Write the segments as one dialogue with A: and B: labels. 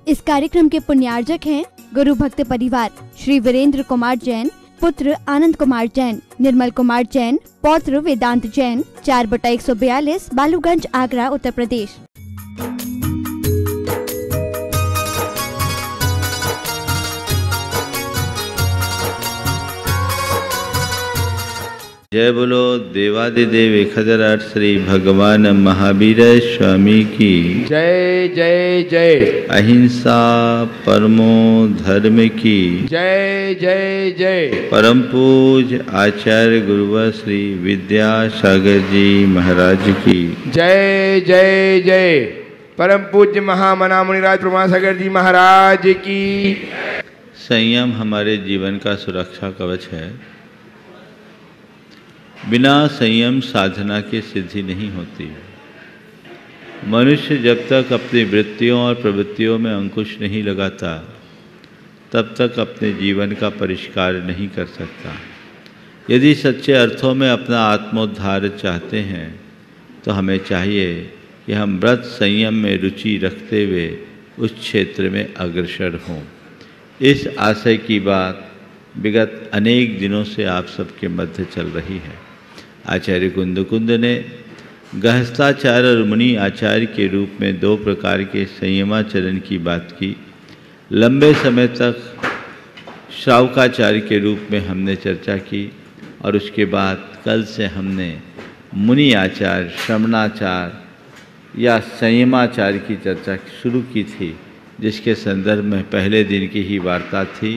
A: इस कार्यक्रम के पुण्यार्जक हैं गुरु भक्त परिवार श्री वीरेंद्र कुमार जैन, पुत्र आनंद कुमार जैन, निर्मल कुमार जैन, पौत्र वेदांत जैन, 4/142, बालूगंज, आगरा, उत्तर प्रदेश।
B: जय बोलो देवादिदेव एकहज़ार श्री भगवान महावीर स्वामी की
C: जय जय जय।
B: अहिंसा परमो धर्म की
C: जय जय जय।
B: परम पूज्य आचार्य गुरुवर श्री विद्यासागर जी महाराज की
C: जय जय जय। परम पूज्य महामना मुनिराज प्रमासागर जी महाराज की।
B: संयम हमारे जीवन का सुरक्षा कवच है। बिना संयम साधना की सिद्धि नहीं होती। मनुष्य जब तक अपनी वृत्तियों और प्रवृत्तियों में अंकुश नहीं लगाता तब तक अपने जीवन का परिष्कार नहीं कर सकता। यदि सच्चे अर्थों में अपना आत्मोद्धार चाहते हैं तो हमें चाहिए कि हम व्रत संयम में रुचि रखते हुए उस क्षेत्र में अग्रसर हों। इस आशय की बात विगत अनेक दिनों से आप सबके मध्य चल रही है। आचार्य कुंद ने गृहस्थाचार्य और मुनि आचार्य के रूप में 2 प्रकार के संयमाचरण की बात की। लंबे समय तक श्रावकाचार्य के रूप में हमने चर्चा की और उसके बाद कल से हमने मुनि आचार्य, श्रमणाचार्य या संयमाचार्य की चर्चा शुरू की थी, जिसके संदर्भ में पहले दिन की ही वार्ता थी।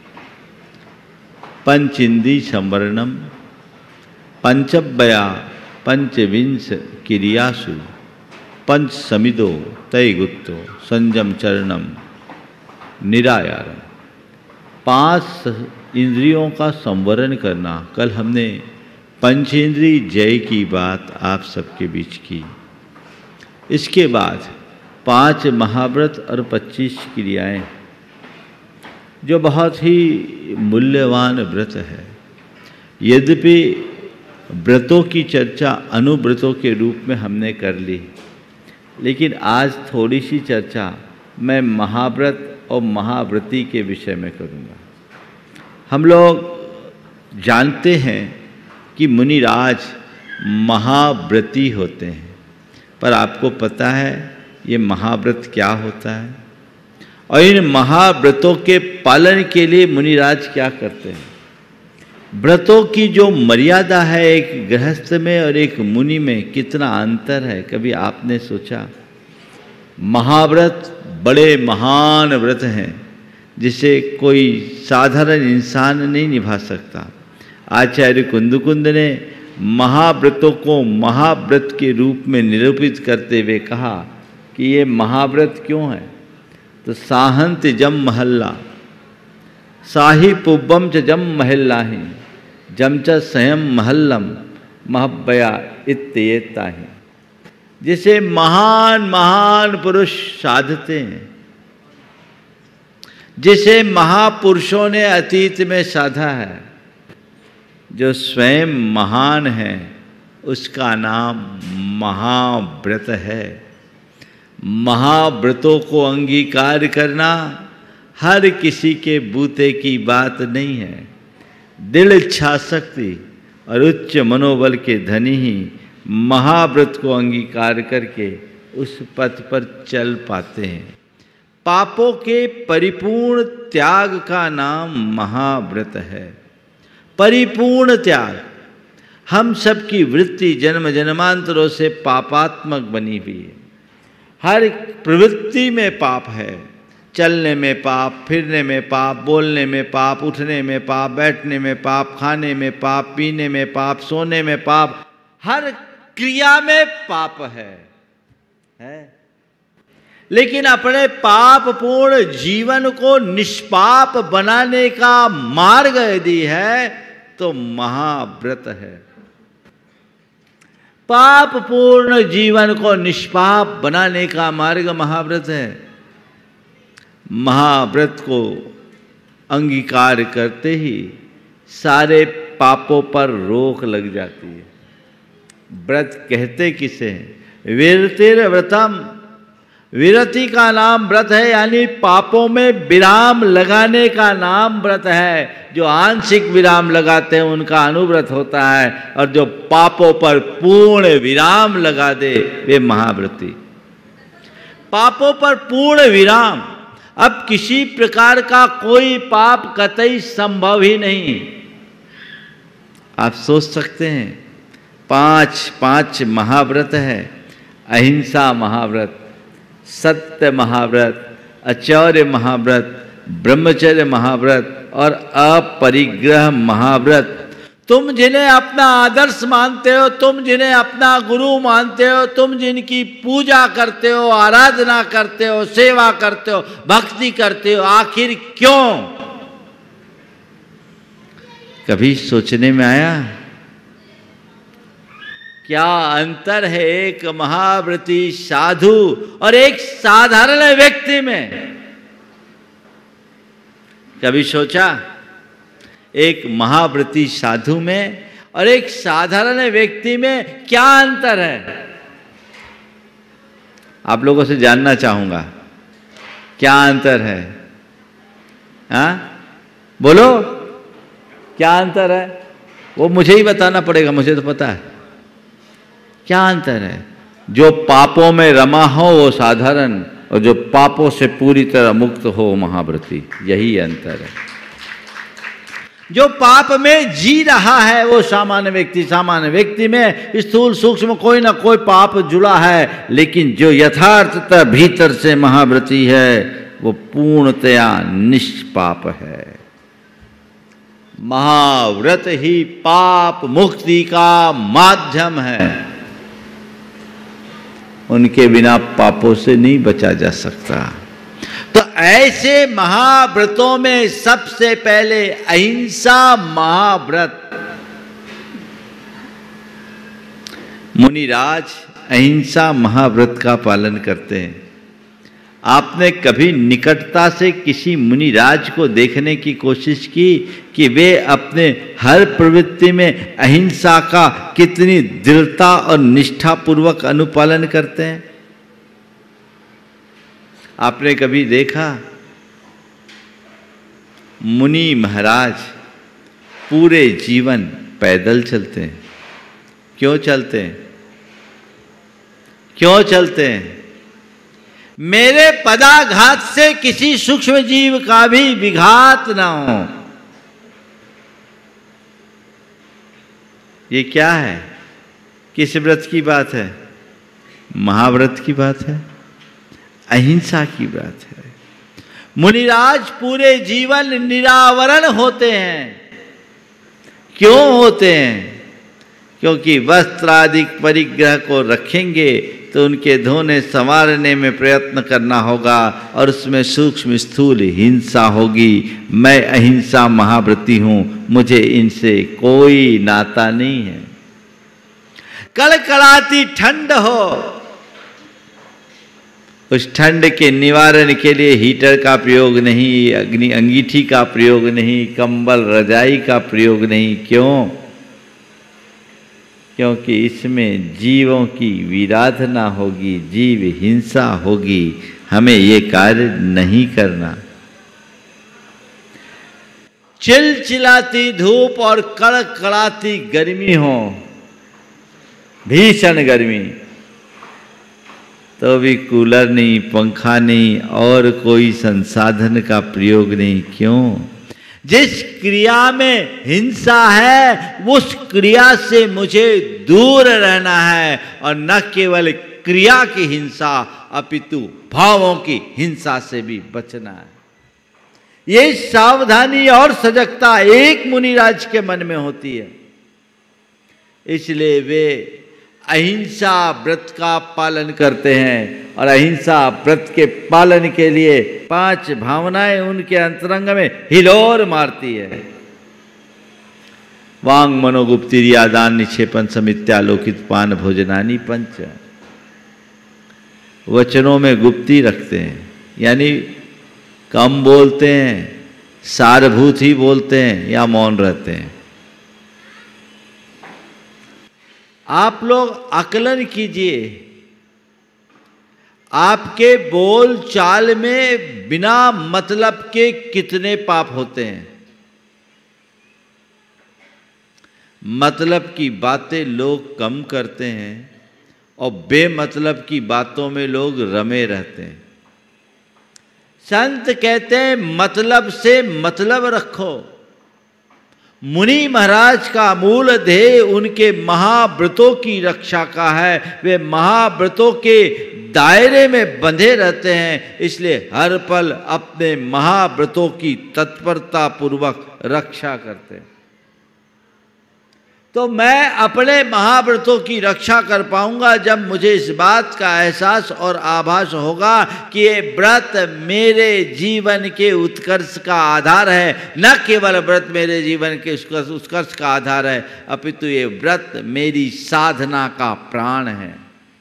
B: पंचिंदी संवरणम पंचव्या पंचविंश क्रियासु पंच समिदो तय गुप्तो संयम चरणम निरायारम। 5 इंद्रियों का संवरण करना। कल हमने पंचेंद्रिय जय की बात आप सबके बीच की। इसके बाद 5 महाव्रत और 25 क्रियाएं, जो बहुत ही मूल्यवान व्रत है। यद्यपि व्रतों की चर्चा अनुव्रतों के रूप में हमने कर ली, लेकिन आज थोड़ी सी चर्चा मैं महाव्रत और महाव्रती के विषय में करूँगा। हम लोग जानते हैं कि मुनिराज महाव्रती होते हैं, पर आपको पता है ये महाव्रत क्या होता है और इन महाव्रतों के पालन के लिए मुनिराज क्या करते हैं? व्रतों की जो मर्यादा है एक गृहस्थ में और एक मुनि में, कितना अंतर है। कभी आपने सोचा? महाव्रत बड़े महान व्रत हैं जिसे कोई साधारण इंसान नहीं निभा सकता। आचार्य कुंद ने महाव्रतों को महाव्रत के रूप में निरूपित करते हुए कहा कि ये महाव्रत क्यों है? तो साहंत जम महल्ला साही पुब्बम च जम महल्लाहि जम च संयम महल्लम महब्बया इत्येताहि। जिसे महान महान पुरुष साधते हैं, जिसे महापुरुषों ने अतीत में साधा है, जो स्वयं महान है, उसका नाम महाव्रत है। महाव्रतों को अंगीकार करना हर किसी के बूते की बात नहीं है। दृढ़ इच्छा शक्ति और उच्च मनोबल के धनी ही महाव्रत को अंगीकार करके उस पथ पर चल पाते हैं। पापों के परिपूर्ण त्याग का नाम महाव्रत है। परिपूर्ण त्याग। हम सबकी वृत्ति जन्म जन्मांतरों से पापात्मक बनी हुई है। हर प्रवृत्ति में पाप है। चलने में पाप, फिरने में पाप, बोलने में पाप, उठने में पाप, बैठने में पाप, खाने में पाप, पीने में पाप, सोने में पाप, हर क्रिया में पाप है। लेकिन अपने पापपूर्ण जीवन को निष्पाप बनाने का मार्ग यदि है तो महाव्रत है। पापपूर्ण जीवन को निष्पाप बनाने का मार्ग महाव्रत है। महाव्रत को अंगीकार करते ही सारे पापों पर रोक लग जाती है। व्रत कहते किसे हैं? वीरतिर व्रतम विरति का नाम व्रत है, यानी पापों में विराम लगाने का नाम व्रत है। जो आंशिक विराम लगाते हैं उनका अनुव्रत होता है, और जो पापों पर पूर्ण विराम लगा दे वे महाव्रती। पापों पर पूर्ण विराम, अब किसी प्रकार का कोई पाप कतई संभव ही नहीं। आप सोच सकते हैं, पांच महाव्रत है। अहिंसा महाव्रत, सत्य महाव्रत, आचौर्य महाव्रत, ब्रह्मचर्य महाव्रत और अपरिग्रह महाव्रत। तुम जिन्हें अपना आदर्श मानते हो, तुम जिन्हें अपना गुरु मानते हो, तुम जिनकी पूजा करते हो, आराधना करते हो, सेवा करते हो, भक्ति करते हो, आखिर क्यों? कभी सोचने में आया क्या अंतर है एक महाव्रती साधु और एक साधारण व्यक्ति में? कभी सोचा एक महाव्रती साधु में और एक साधारण व्यक्ति में क्या अंतर है? आप लोगों से जानना चाहूंगा क्या अंतर है? हाँ, बोलो क्या अंतर है? वो मुझे ही बताना पड़ेगा, मुझे तो पता है। क्या अंतर है? जो पापों में रमा हो वो साधारण, और जो पापों से पूरी तरह मुक्त हो महाव्रती। यही अंतर है। जो पाप में जी रहा है वो सामान्य व्यक्ति। सामान्य व्यक्ति में स्थूल सूक्ष्म कोई ना कोई पाप जुड़ा है, लेकिन जो यथार्थतः भीतर से महाव्रती है वो पूर्णतया निष्पाप है। महाव्रत ही पाप मुक्ति का माध्यम है। उनके बिना पापों से नहीं बचा जा सकता। तो ऐसे महाव्रतों में सबसे पहले अहिंसा महाव्रत। मुनिराज अहिंसा महाव्रत का पालन करते हैं। आपने कभी निकटता से किसी मुनिराज को देखने की कोशिश की कि वे अपने हर प्रवृत्ति में अहिंसा का कितनी दृढ़ता और निष्ठापूर्वक अनुपालन करते हैं? आपने कभी देखा मुनि महाराज पूरे जीवन पैदल चलते हैं? क्यों चलते हैं? क्यों चलते हैं? मेरे पदाघात से किसी सूक्ष्म जीव का भी विघात ना हो। ये क्या है? किस व्रत की बात है? महाव्रत की बात है, अहिंसा की बात है। मुनिराज पूरे जीवन निरावरण होते हैं। क्यों होते हैं? क्योंकि वस्त्र आदि परिग्रह को रखेंगे तो उनके धोने संवारने में प्रयत्न करना होगा, और उसमें सूक्ष्म स्थूल हिंसा होगी। मैं अहिंसा महाव्रती हूं, मुझे इनसे कोई नाता नहीं है। कड़कड़ाती ठंड हो, उस ठंड के निवारण के लिए हीटर का प्रयोग नहीं, अग्नि अंगीठी का प्रयोग नहीं, कंबल रजाई का प्रयोग नहीं। क्यों? क्योंकि इसमें जीवों की विराधना होगी, जीव हिंसा होगी। हमें ये कार्य नहीं करना। चिलचिलाती धूप और कड़कड़ाती गर्मी हो, भीषण गर्मी, तो भी कूलर नहीं, पंखा नहीं और कोई संसाधन का प्रयोग नहीं। क्यों? जिस क्रिया में हिंसा है उस क्रिया से मुझे दूर रहना है, और न केवल क्रिया की हिंसा अपितु भावों की हिंसा से भी बचना है। ये सावधानी और सजगता एक मुनिराज के मन में होती है। इसलिए वे अहिंसा व्रत का पालन करते हैं, और अहिंसा व्रत के पालन के लिए 5 भावनाएं उनके अंतरंग में हिलोर मारती है। वांग मनोगुप्तिरिया दान निक्षेपन समित्यालोकित पान भोजनानी पंच। वचनों में गुप्ती रखते हैं, यानी कम बोलते हैं, सारभूत ही बोलते हैं या मौन रहते हैं। आप लोग आकलन कीजिए, आपके बोल चाल में बिना मतलब के कितने पाप होते हैं। मतलब की बातें लोग कम करते हैं और बेमतलब की बातों में लोग रमे रहते हैं। संत कहते हैं मतलब से मतलब रखो। मुनि महाराज का मूल ध्येय उनके महाव्रतों की रक्षा का है। वे महाव्रतों के दायरे में बंधे रहते हैं, इसलिए हर पल अपने महाव्रतों की तत्परता पूर्वक रक्षा करते हैं। तो मैं अपने महाव्रतों की रक्षा कर पाऊंगा जब मुझे इस बात का एहसास और आभास होगा कि ये व्रत मेरे जीवन के उत्कर्ष का आधार है। न केवल व्रत मेरे जीवन के उत्कर्ष का आधार है, अपितु ये व्रत मेरी साधना का प्राण है।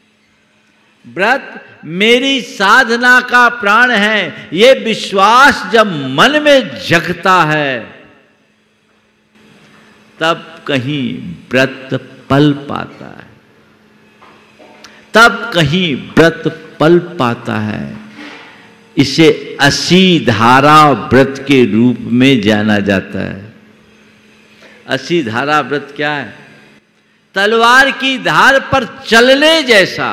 B: व्रत मेरी साधना का प्राण है। ये विश्वास जब मन में जगता है तब कहीं व्रत पल पाता है, तब कहीं व्रत पल पाता है। इसे 80 धारा व्रत के रूप में जाना जाता है। 80 धारा व्रत क्या है? तलवार की धार पर चलने जैसा।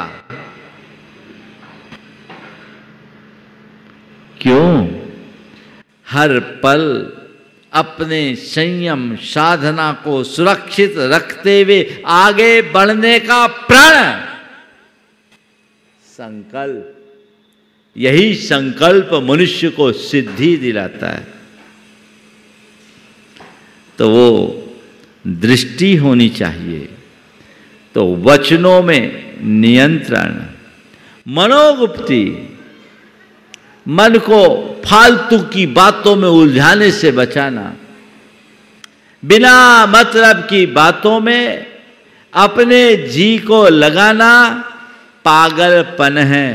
B: क्यों? हर पल अपने संयम साधना को सुरक्षित रखते हुए आगे बढ़ने का प्रण संकल्प। यही संकल्प मनुष्य को सिद्धि दिलाता है। तो वो दृष्टि होनी चाहिए। तो वचनों में नियंत्रण, मनोगुप्ती, मन को फालतू की बातों में उलझाने से बचाना, बिना मतलब की बातों में अपने जी को लगाना पागलपन है।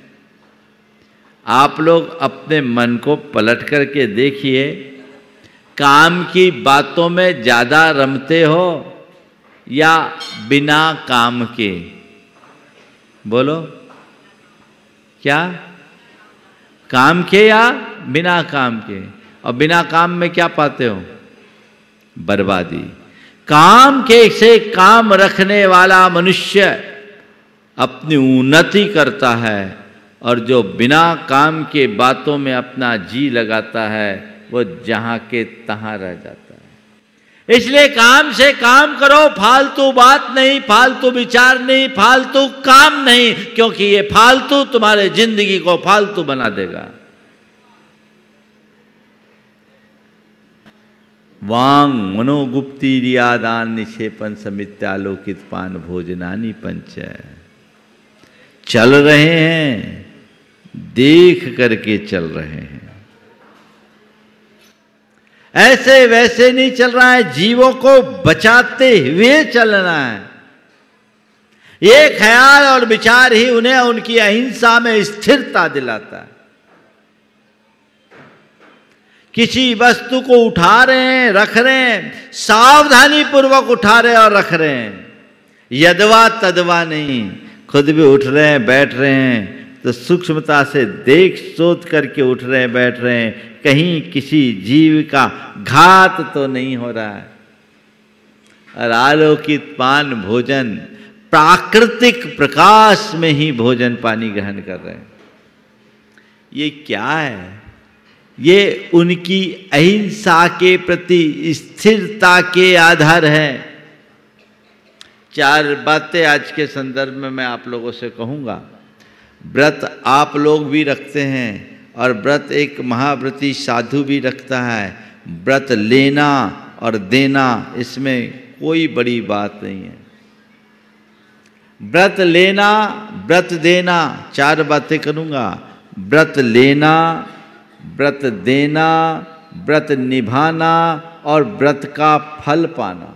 B: आप लोग अपने मन को पलट करके देखिए, काम की बातों में ज्यादा रमते हो या बिना काम के? बोलो, क्या काम के या बिना काम के? और बिना काम में क्या पाते हो? बर्बादी। काम के से काम रखने वाला मनुष्य अपनी उन्नति करता है, और जो बिना काम के बातों में अपना जी लगाता है वो जहां के तहां रह जाता है। इसलिए काम से काम करो, फालतू बात नहीं, फालतू विचार नहीं, फालतू काम नहीं, क्योंकि ये फालतू तुम्हारे जिंदगी को फालतू बना देगा। वांग मनोगुप्ति रियादान निक्षेपन समित्यालोकित पान भोजनानि पंच। चल रहे हैं, देख करके चल रहे हैं, ऐसे वैसे नहीं चल रहा है। जीवों को बचाते हुए चलना है। ये ख्याल और विचार ही उन्हें उनकी अहिंसा में स्थिरता दिलाता है। किसी वस्तु को उठा रहे हैं, रख रहे हैं, सावधानी पूर्वक उठा रहे और रख रहे हैं, यदवा तदवा नहीं। खुद भी उठ रहे हैं, बैठ रहे हैं तो सूक्ष्मता से देख सोच करके उठ रहे हैं, बैठ रहे हैं, कहीं किसी जीव का घात तो नहीं हो रहा है। और आलोकित पान भोजन, प्राकृतिक प्रकाश में ही भोजन पानी ग्रहण कर रहे हैं। ये क्या है? ये उनकी अहिंसा के प्रति स्थिरता के आधार है। 4 बातें आज के संदर्भ में मैं आप लोगों से कहूँगा। व्रत आप लोग भी रखते हैं और व्रत एक महाव्रती साधु भी रखता है। व्रत लेना और देना, इसमें कोई बड़ी बात नहीं है। व्रत लेना, व्रत देना, 4 बातें करूँगा। व्रत लेना, व्रत देना, व्रत निभाना और व्रत का फल पाना।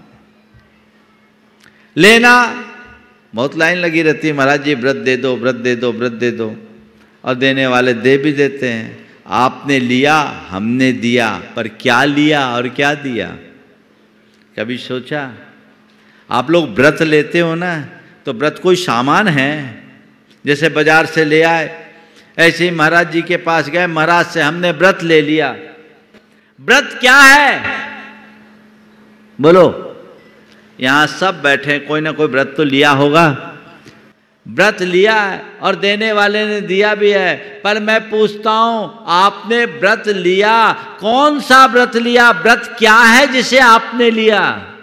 B: लेना, बहुत लाइन लगी रहती है, महाराज जी व्रत दे दो, व्रत दे दो, व्रत दे दो, और देने वाले दे भी देते हैं। आपने लिया, हमने दिया, पर क्या लिया और क्या दिया? कभी सोचा? आप लोग व्रत लेते हो ना, तो व्रत कोई सामान है? जैसे बाजार से ले आए, ऐसे ही महाराज जी के पास गए, महाराज से हमने व्रत ले लिया। व्रत क्या है बोलो? यहां सब बैठे, कोई ना कोई व्रत तो लिया होगा। व्रत लिया है और देने वाले ने दिया भी है, पर मैं पूछता हूं, आपने व्रत लिया, कौन सा व्रत लिया? व्रत क्या है जिसे आपने लिया?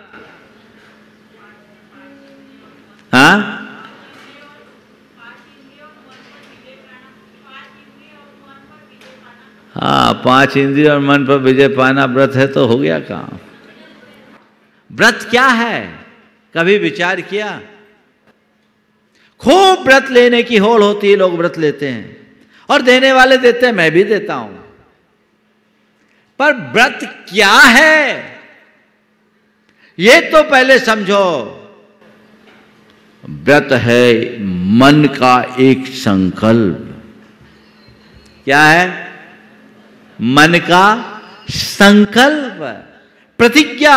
B: हाँ, हाँ, 5 इंद्रिय और मन पर विजय पाना व्रत है तो हो गया काम। व्रत क्या है? कभी विचार किया? खूब व्रत लेने की होड़ होती है, लोग व्रत लेते हैं और देने वाले देते हैं, मैं भी देता हूं, पर व्रत क्या है ये तो पहले समझो। व्रत है मन का एक संकल्प। क्या है? मन का संकल्प, प्रतिज्ञा।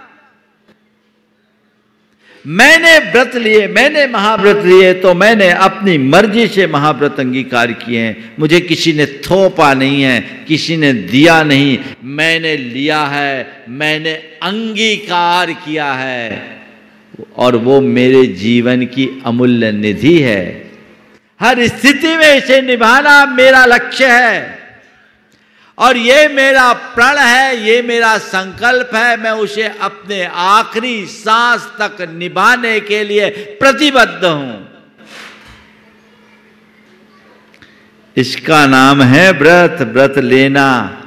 B: मैंने व्रत लिए, मैंने महाव्रत लिए, तो मैंने अपनी मर्जी से महाव्रत अंगीकार किए हैं। मुझे किसी ने थोपा नहीं है, किसी ने दिया नहीं, मैंने लिया है, मैंने अंगीकार किया है, और वो मेरे जीवन की अमूल्य निधि है। हर स्थिति में इसे निभाना मेरा लक्ष्य है, और ये मेरा प्रण है, ये मेरा संकल्प है। मैं उसे अपने आखिरी सांस तक निभाने के लिए प्रतिबद्ध हूं। इसका नाम है व्रत, व्रत लेना।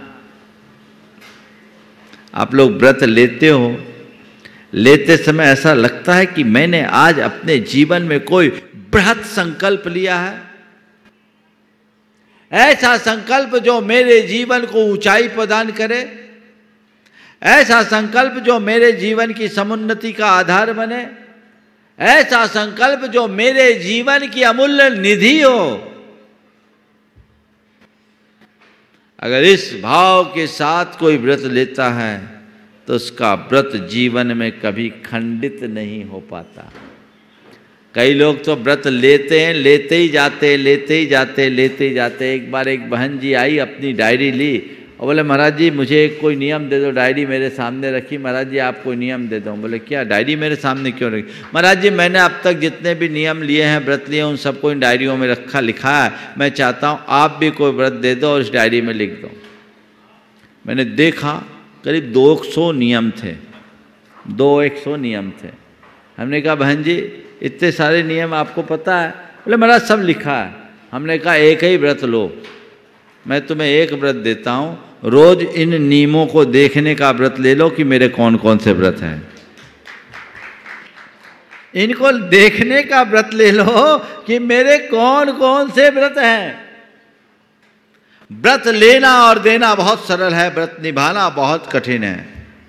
B: आप लोग व्रत लेते हो, लेते समय ऐसा लगता है कि मैंने आज अपने जीवन में कोई बृहत संकल्प लिया है, ऐसा संकल्प जो मेरे जीवन को ऊंचाई प्रदान करे, ऐसा संकल्प जो मेरे जीवन की समुन्नति का आधार बने, ऐसा संकल्प जो मेरे जीवन की अमूल्य निधि हो। अगर इस भाव के साथ कोई व्रत लेता है तो उसका व्रत जीवन में कभी खंडित नहीं हो पाता। कई लोग तो व्रत लेते हैं, लेते ही जाते, लेते ही जाते, लेते ही जाते। एक बार एक बहन जी आई, अपनी डायरी ली और बोले महाराज जी मुझे कोई नियम दे दो। डायरी मेरे सामने रखी, महाराज जी आप कोई नियम दे दो। बोले क्या? डायरी मेरे सामने क्यों रखी? महाराज जी मैंने अब तक जितने भी नियम लिए हैं, व्रत लिए, उन सबको इन डायरियों में लिखा है। मैं चाहता हूँ आप भी कोई व्रत दे दो और इस डायरी में लिख दो। मैंने देखा करीब 200 नियम थे, 200 नियम थे। हमने कहा बहन जी इतने सारे नियम आपको पता है? बोले महाराज सब लिखा है। हमने कहा एक ही व्रत लो, मैं तुम्हें एक व्रत देता हूँ, रोज इन नियमों को देखने का व्रत ले लो कि मेरे कौन कौन से व्रत हैं। इनको देखने का व्रत ले लो कि मेरे कौन कौन से व्रत हैं। व्रत लेना और देना बहुत सरल है, व्रत निभाना बहुत कठिन है।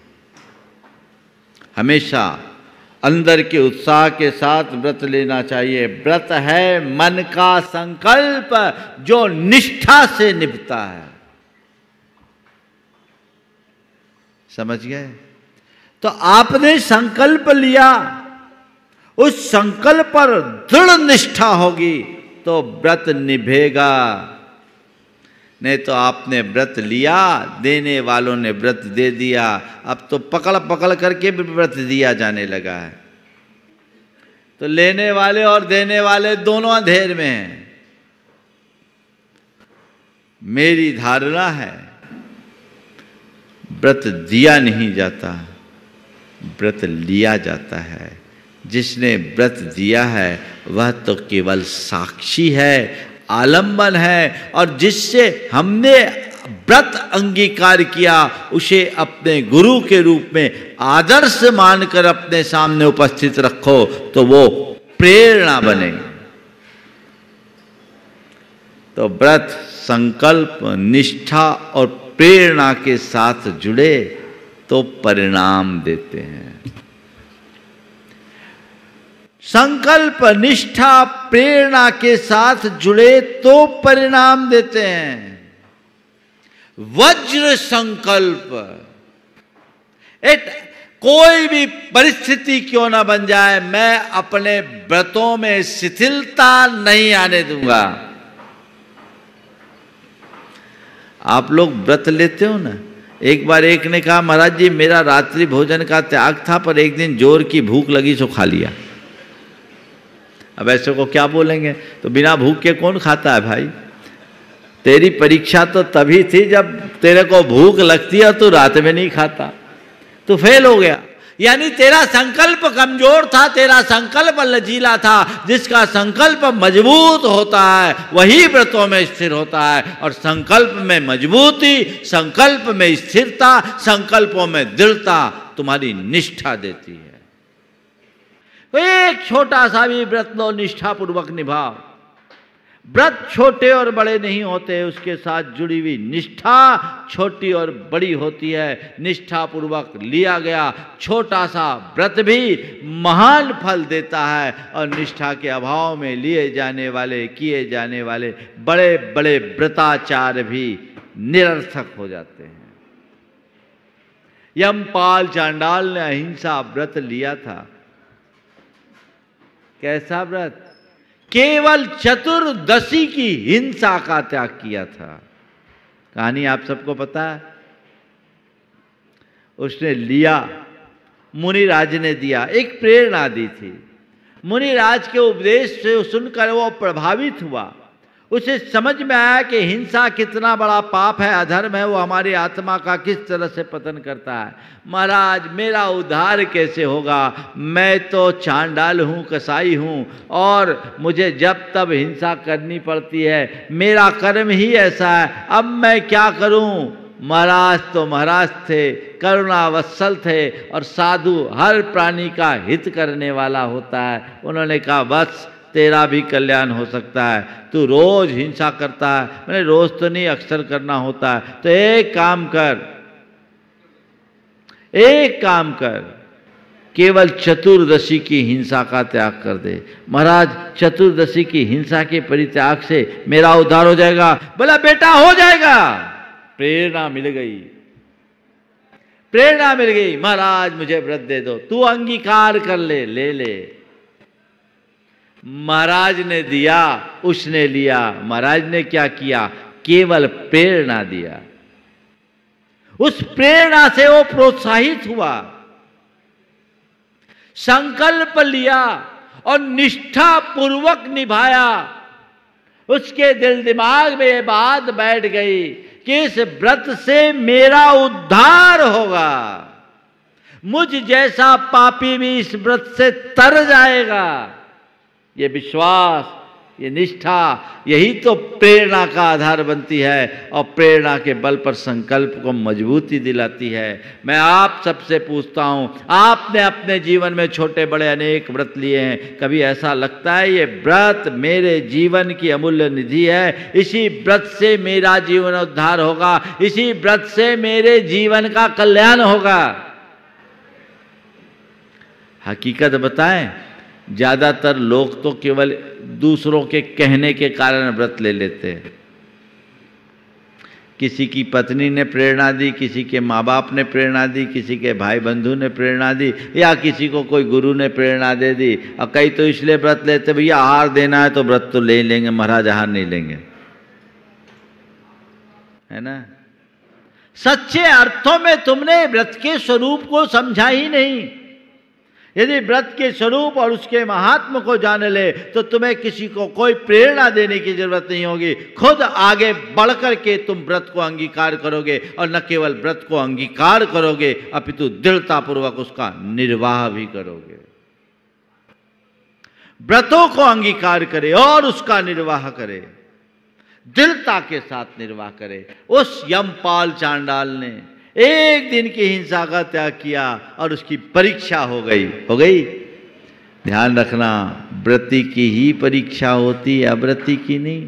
B: हमेशा अंदर के उत्साह के साथ व्रत लेना चाहिए। व्रत है मन का संकल्प जो निष्ठा से निभता है। समझ गए? तो आपने संकल्प लिया, उस संकल्प पर दृढ़ निष्ठा होगी तो व्रत निभेगा। नहीं तो आपने व्रत लिया, देने वालों ने व्रत दे दिया, अब तो पकड़ पकड़ करके भी व्रत दिया जाने लगा है। तो लेने वाले और देने वाले दोनों अंधेर में हैं। मेरी धारणा है व्रत दिया नहीं जाता, व्रत लिया जाता है। जिसने व्रत दिया है वह तो केवल साक्षी है, आलंबन है, और जिससे हमने व्रत अंगीकार किया उसे अपने गुरु के रूप में आदर्श मानकर अपने सामने उपस्थित रखो तो वो प्रेरणा बने। तो व्रत संकल्प, निष्ठा और प्रेरणा के साथ जुड़े तो परिणाम देते हैं। संकल्प, निष्ठा, प्रेरणा के साथ जुड़े तो परिणाम देते हैं। वज्र संकल्प, कोई भी परिस्थिति क्यों ना बन जाए, मैं अपने व्रतों में शिथिलता नहीं आने दूंगा। आप लोग व्रत लेते हो ना। एक बार एक ने कहा, महाराज जी मेरा रात्रि भोजन का त्याग था, पर एक दिन जोर की भूख लगी सो खा लिया। अब ऐसे को क्या बोलेंगे? तो बिना भूख के कौन खाता है भाई? तेरी परीक्षा तो तभी थी जब तेरे को भूख लगती है, तो रात में नहीं खाता, तो फेल हो गया। यानी तेरा संकल्प कमजोर था, तेरा संकल्प लचीला था। जिसका संकल्प मजबूत होता है वही व्रतों में स्थिर होता है। और संकल्प में मजबूती, संकल्प में स्थिरता, संकल्पों में दृढ़ता तुम्हारी निष्ठा देती है। एक छोटा सा भी व्रत लो, निष्ठा पूर्वक निभाओ। व्रत छोटे और बड़े नहीं होते, उसके साथ जुड़ी हुई निष्ठा छोटी और बड़ी होती है। निष्ठा पूर्वक लिया गया छोटा सा व्रत भी महान फल देता है, और निष्ठा के अभाव में लिए जाने वाले, किए जाने वाले बड़े बड़े व्रताचार भी निरर्थक हो जाते हैं। यमपाल चांडाल ने अहिंसा व्रत लिया था। कैसा व्रत? केवल चतुर्दशी की हिंसा का त्याग किया था। कहानी आप सबको पता है। उसने लिया, मुनिराज ने दिया, एक प्रेरणा दी थी। मुनिराज के उपदेश से सुनकर वो प्रभावित हुआ। उसे समझ में आया कि हिंसा कितना बड़ा पाप है, अधर्म है, वो हमारी आत्मा का किस तरह से पतन करता है। महाराज मेरा उद्धार कैसे होगा? मैं तो चांडाल हूँ, कसाई हूँ, और मुझे जब तब हिंसा करनी पड़ती है। मेरा कर्म ही ऐसा है, अब मैं क्या करूँ? महाराज तो महाराज थे, करुणावत्सल थे, और साधु हर प्राणी का हित करने वाला होता है। उन्होंने कहा बस तेरा भी कल्याण हो सकता है। तू रोज हिंसा करता है। मैंने रोज तो नहीं, अक्सर करना होता है। तो एक काम कर, केवल चतुर्दशी की हिंसा का त्याग कर दे। महाराज चतुर्दशी की हिंसा के परित्याग से मेरा उद्धार हो जाएगा। बोला बेटा हो जाएगा। प्रेरणा मिल गई। महाराज मुझे व्रत दे दो, तू अंगीकार कर ले, ले ले। महाराज ने दिया, उसने लिया। महाराज ने क्या किया? केवल प्रेरणा दिया। उस प्रेरणा से वो प्रोत्साहित हुआ, संकल्प लिया और निष्ठा पूर्वक निभाया। उसके दिल दिमाग में ये बात बैठ गई कि इस व्रत से मेरा उद्धार होगा। मुझ जैसा पापी भी इस व्रत से तर जाएगा। ये विश्वास, ये निष्ठा, यही तो प्रेरणा का आधार बनती है, और प्रेरणा के बल पर संकल्प को मजबूती दिलाती है। मैं आप सबसे पूछता हूं, आपने अपने जीवन में छोटे बड़े अनेक व्रत लिए हैं। कभी ऐसा लगता है ये व्रत मेरे जीवन की अमूल्य निधि है, इसी व्रत से मेरा जीवन उद्धार होगा, इसी व्रत से मेरे जीवन का कल्याण होगा? हकीकत बताएं, ज्यादातर लोग तो केवल दूसरों के कहने के कारण व्रत ले लेते हैं। किसी की पत्नी ने प्रेरणा दी, किसी के माँ बाप ने प्रेरणा दी, किसी के भाई बंधु ने प्रेरणा दी, या किसी को कोई गुरु ने प्रेरणा दे दी। और कई तो इसलिए व्रत लेते, भैया आहार देना है तो व्रत तो ले लेंगे, महाराज आहार नहीं लेंगे, है ना। सच्चे अर्थों में तुमने व्रत के स्वरूप को समझा ही नहीं। यदि व्रत के स्वरूप और उसके महात्म को जान ले तो तुम्हें किसी को कोई प्रेरणा देने की जरूरत नहीं होगी। खुद आगे बढ़कर के तुम व्रत को अंगीकार करोगे, और न केवल व्रत को अंगीकार करोगे अपितु दृढ़तापूर्वक उसका निर्वाह भी करोगे। व्रतों को अंगीकार करे और उसका निर्वाह करे, दृढ़ता के साथ निर्वाह करे। उस यमपाल चांडाल ने एक दिन की हिंसा का त्याग किया और उसकी परीक्षा हो गई। ध्यान रखना, व्रती की ही परीक्षा होती है, अव्रती की नहीं।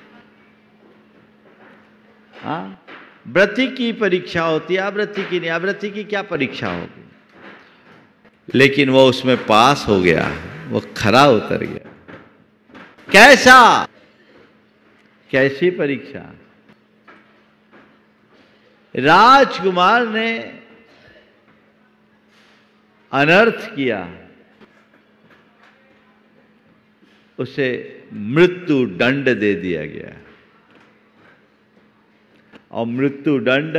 B: हाँ, व्रती की परीक्षा होती है, अव्रती की नहीं। अव्रती की क्या परीक्षा होगी? लेकिन वो उसमें पास हो गया, वो खरा उतर गया। कैसी परीक्षा? राजकुमार ने अनर्थ किया, उसे मृत्यु दंड दे दिया गया। और मृत्यु दंड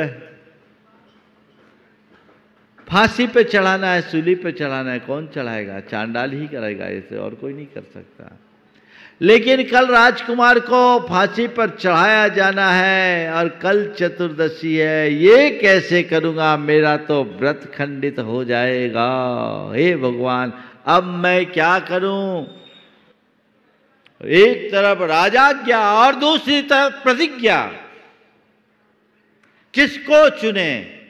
B: फांसी पे चढ़ाना है, सूली पे चढ़ाना है, कौन चढ़ाएगा? चांडाल ही करेगा, ऐसे और कोई नहीं कर सकता। लेकिन कल राजकुमार को फांसी पर चढ़ाया जाना है और कल चतुर्दशी है, ये कैसे करूंगा? मेरा तो व्रत खंडित हो जाएगा। हे भगवान, अब मैं क्या करूं? एक तरफ राजाज्ञा और दूसरी तरफ प्रतिज्ञा, किसको चुने?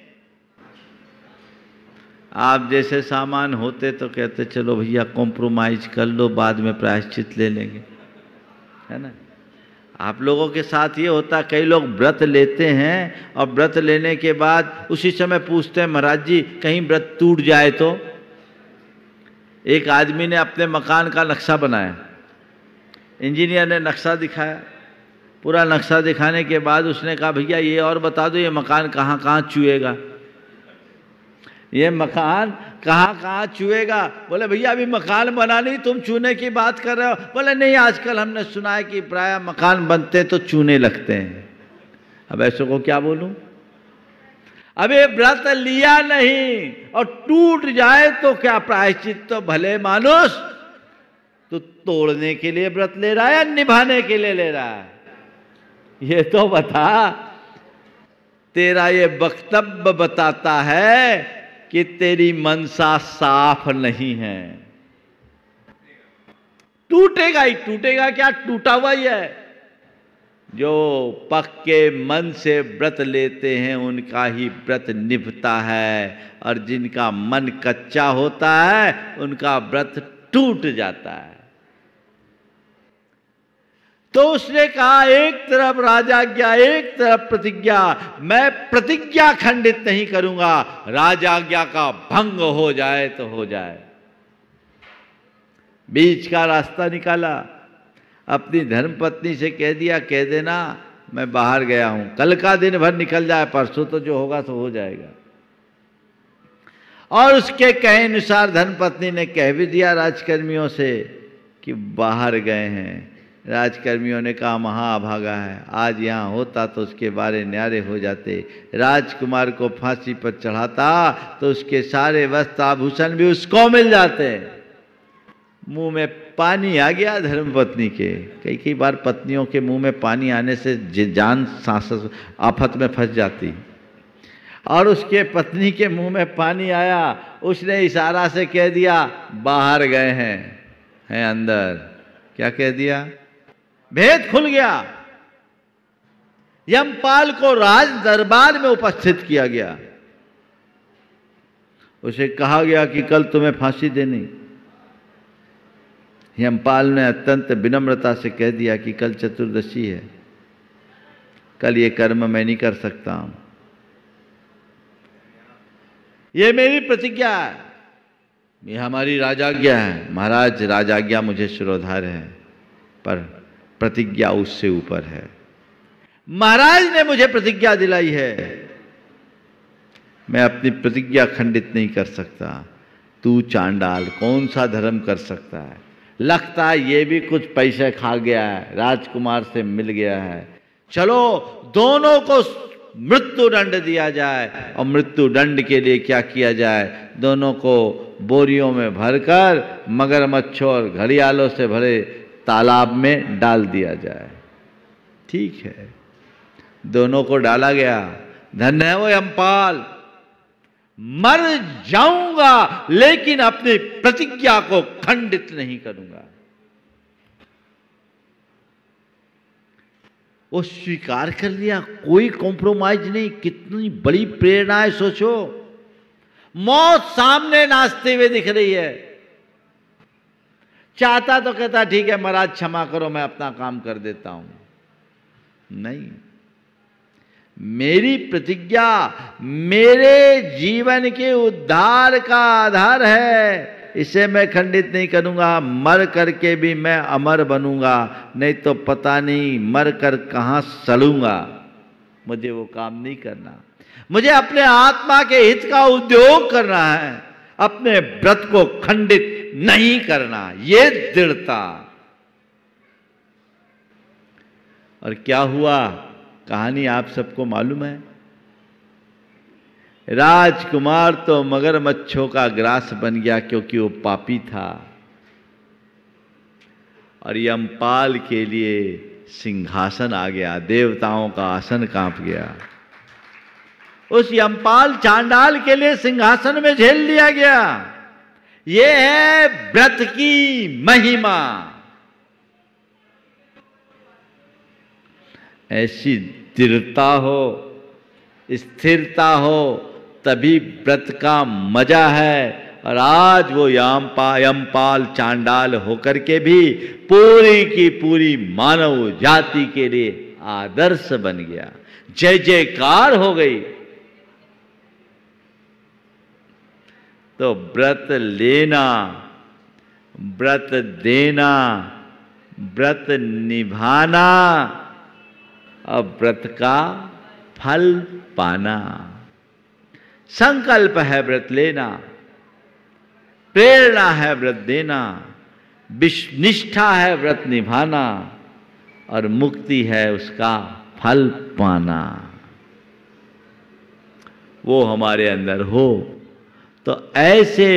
B: आप जैसे सामान होते तो कहते चलो भैया कॉम्प्रोमाइज कर लो, बाद में प्रायश्चित ले लेंगे, है ना। आप लोगों के साथ ये होता, कई लोग व्रत लेते हैं और व्रत लेने के बाद उसी समय पूछते हैं महाराज जी कहीं व्रत टूट जाए तो। एक आदमी ने अपने मकान का नक्शा बनाया, इंजीनियर ने नक्शा दिखाया, पूरा नक्शा दिखाने के बाद उसने कहा भैया ये और बता दो ये मकान कहाँ कहाँ चुएगा, ये मकान कहाँ कहाँ चुएगा? बोले भैया अभी मकान बना नहीं, तुम चूने की बात कर रहे हो। बोले नहीं, आजकल हमने सुना है कि प्राय मकान बनते तो चूने लगते हैं। अब ऐसे को क्या बोलूं? अबे व्रत लिया नहीं और टूट जाए तो क्या प्रायश्चित? तो भले मानुस तो तोड़ने के लिए व्रत ले रहा है या निभाने के लिए ले रहा है? ये तो बता। तेरा ये वक्तव्य बताता है कि तेरी मनसा साफ नहीं है। टूटेगा ही टूटेगा, क्या टूटा हुआ ही है। जो पक्के मन से व्रत लेते हैं उनका ही व्रत निभता है, और जिनका मन कच्चा होता है उनका व्रत टूट जाता है। तो उसने कहा एक तरफ राजाज्ञा, एक तरफ प्रतिज्ञा। मैं प्रतिज्ञा खंडित नहीं करूंगा, राजाज्ञा का भंग हो जाए तो हो जाए। बीच का रास्ता निकाला, अपनी धर्मपत्नी से कह दिया, कह देना मैं बाहर गया हूं, कल का दिन भर निकल जाए, परसों तो जो होगा तो हो जाएगा। और उसके कहे अनुसार धर्मपत्नी ने कह भी दिया राजकर्मियों से कि बाहर गए हैं। राजकर्मियों ने कहा महाअभागा है, आज यहाँ होता तो उसके बारे न्यारे हो जाते, राजकुमार को फांसी पर चढ़ाता तो उसके सारे वस्त्र आभूषण भी उसको मिल जाते। मुंह में पानी आ गया धर्मपत्नी के। कई कई बार पत्नियों के मुंह में पानी आने से जान सांस आफत में फंस जाती, और उसके पत्नी के मुंह में पानी आया। उसने इशारा से कह दिया बाहर गए हैं अंदर। क्या कह दिया? भेद खुल गया। यमपाल को राज दरबार में उपस्थित किया गया। उसे कहा गया कि कल तुम्हें फांसी देनी। यमपाल ने अत्यंत विनम्रता से कह दिया कि कल चतुर्दशी है, कल ये कर्म मैं नहीं कर सकता हूं, ये मेरी प्रतिज्ञा है, ये हमारी राजाज्ञा है। महाराज राजाज्ञा मुझे शिरोधार्य है, पर प्रतिज्ञा उससे ऊपर है। महाराज ने मुझे प्रतिज्ञा दिलाई है, मैं अपनी प्रतिज्ञा खंडित नहीं कर सकता। तू चांडाल कौन सा धर्म कर सकता है? लगता है ये भी कुछ पैसे खा गया है, राजकुमार से मिल गया है। चलो दोनों को मृत्यु दंड दिया जाए। और मृत्यु दंड के लिए क्या किया जाए? दोनों को बोरियों में भरकर मगरमच्छों और घड़ियालों से भरे तालाब में डाल दिया जाए। ठीक है, दोनों को डाला गया। धन्य है वो यमपाल। मर जाऊंगा लेकिन अपनी प्रतिज्ञा को खंडित नहीं करूंगा। वो स्वीकार कर लिया, कोई कॉम्प्रोमाइज नहीं। कितनी बड़ी प्रेरणा है, सोचो। मौत सामने नाचते हुए दिख रही है। चाहता तो कहता ठीक है महाराज क्षमा करो, मैं अपना काम कर देता हूं। नहीं, मेरी प्रतिज्ञा मेरे जीवन के उद्धार का आधार है, इसे मैं खंडित नहीं करूंगा। मर करके भी मैं अमर बनूंगा, नहीं तो पता नहीं मर कर कहां सड़ूंगा। मुझे वो काम नहीं करना। मुझे अपने आत्मा के हित का उद्योग करना है। अपने व्रत को खंडित नहीं करना, ये दृढ़ता। और क्या हुआ, कहानी आप सबको मालूम है। राजकुमार तो मगरमच्छों का ग्रास बन गया क्योंकि वो पापी था, और यमपाल के लिए सिंहासन आ गया, देवताओं का आसन कांप गया। उस यमपाल चांडाल के लिए सिंहासन में झेल दिया गया। ये है व्रत की महिमा। ऐसी दृढ़ता हो, स्थिरता हो, तभी व्रत का मजा है। और आज वो यमपाल चांडाल होकर के भी पूरी की पूरी मानव जाति के लिए आदर्श बन गया। जय जयकार हो गई। तो व्रत लेना, व्रत देना, व्रत निभाना और व्रत का फल पाना। संकल्प है व्रत लेना, प्रेरणा है व्रत देना, निष्ठा है व्रत निभाना, और मुक्ति है उसका फल पाना। वो हमारे अंदर हो तो ऐसे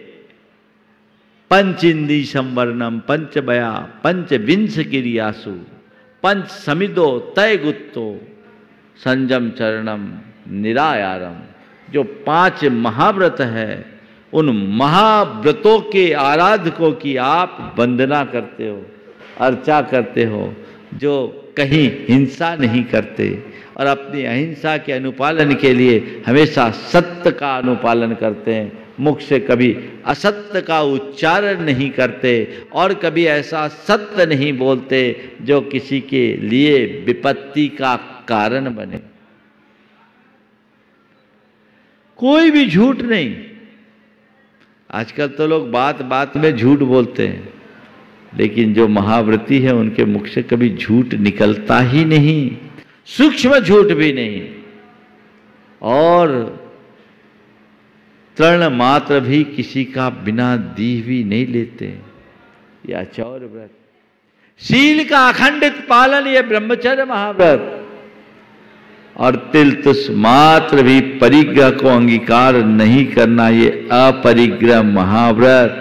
B: पंचिंदी संवर्णम पंचबया पंचविंश क्रियासु पंच समिदो तय गुत्तो संजम चरणम निरायारम, जो 5 महाव्रत है, उन महाव्रतों के आराधकों की आप वंदना करते हो, अर्चा करते हो, जो कहीं हिंसा नहीं करते और अपनी अहिंसा के अनुपालन के लिए हमेशा सत्य का अनुपालन करते हैं, मुख से कभी असत्य का उच्चारण नहीं करते और कभी ऐसा सत्य नहीं बोलते जो किसी के लिए विपत्ति का कारण बने। कोई भी झूठ नहीं। आजकल तो लोग बात बात में झूठ बोलते हैं, लेकिन जो महाव्रती है उनके मुख से कभी झूठ निकलता ही नहीं, सूक्ष्म झूठ भी नहीं, और तृण मात्र भी किसी का बिना दी भी नहीं लेते। यह आचौर व्रत, शील का अखंडित पालन, ये ब्रह्मचर्य महाव्रत, और तिल तुस मात्र भी परिग्रह को अंगीकार नहीं करना, ये अपरिग्रह महाव्रत।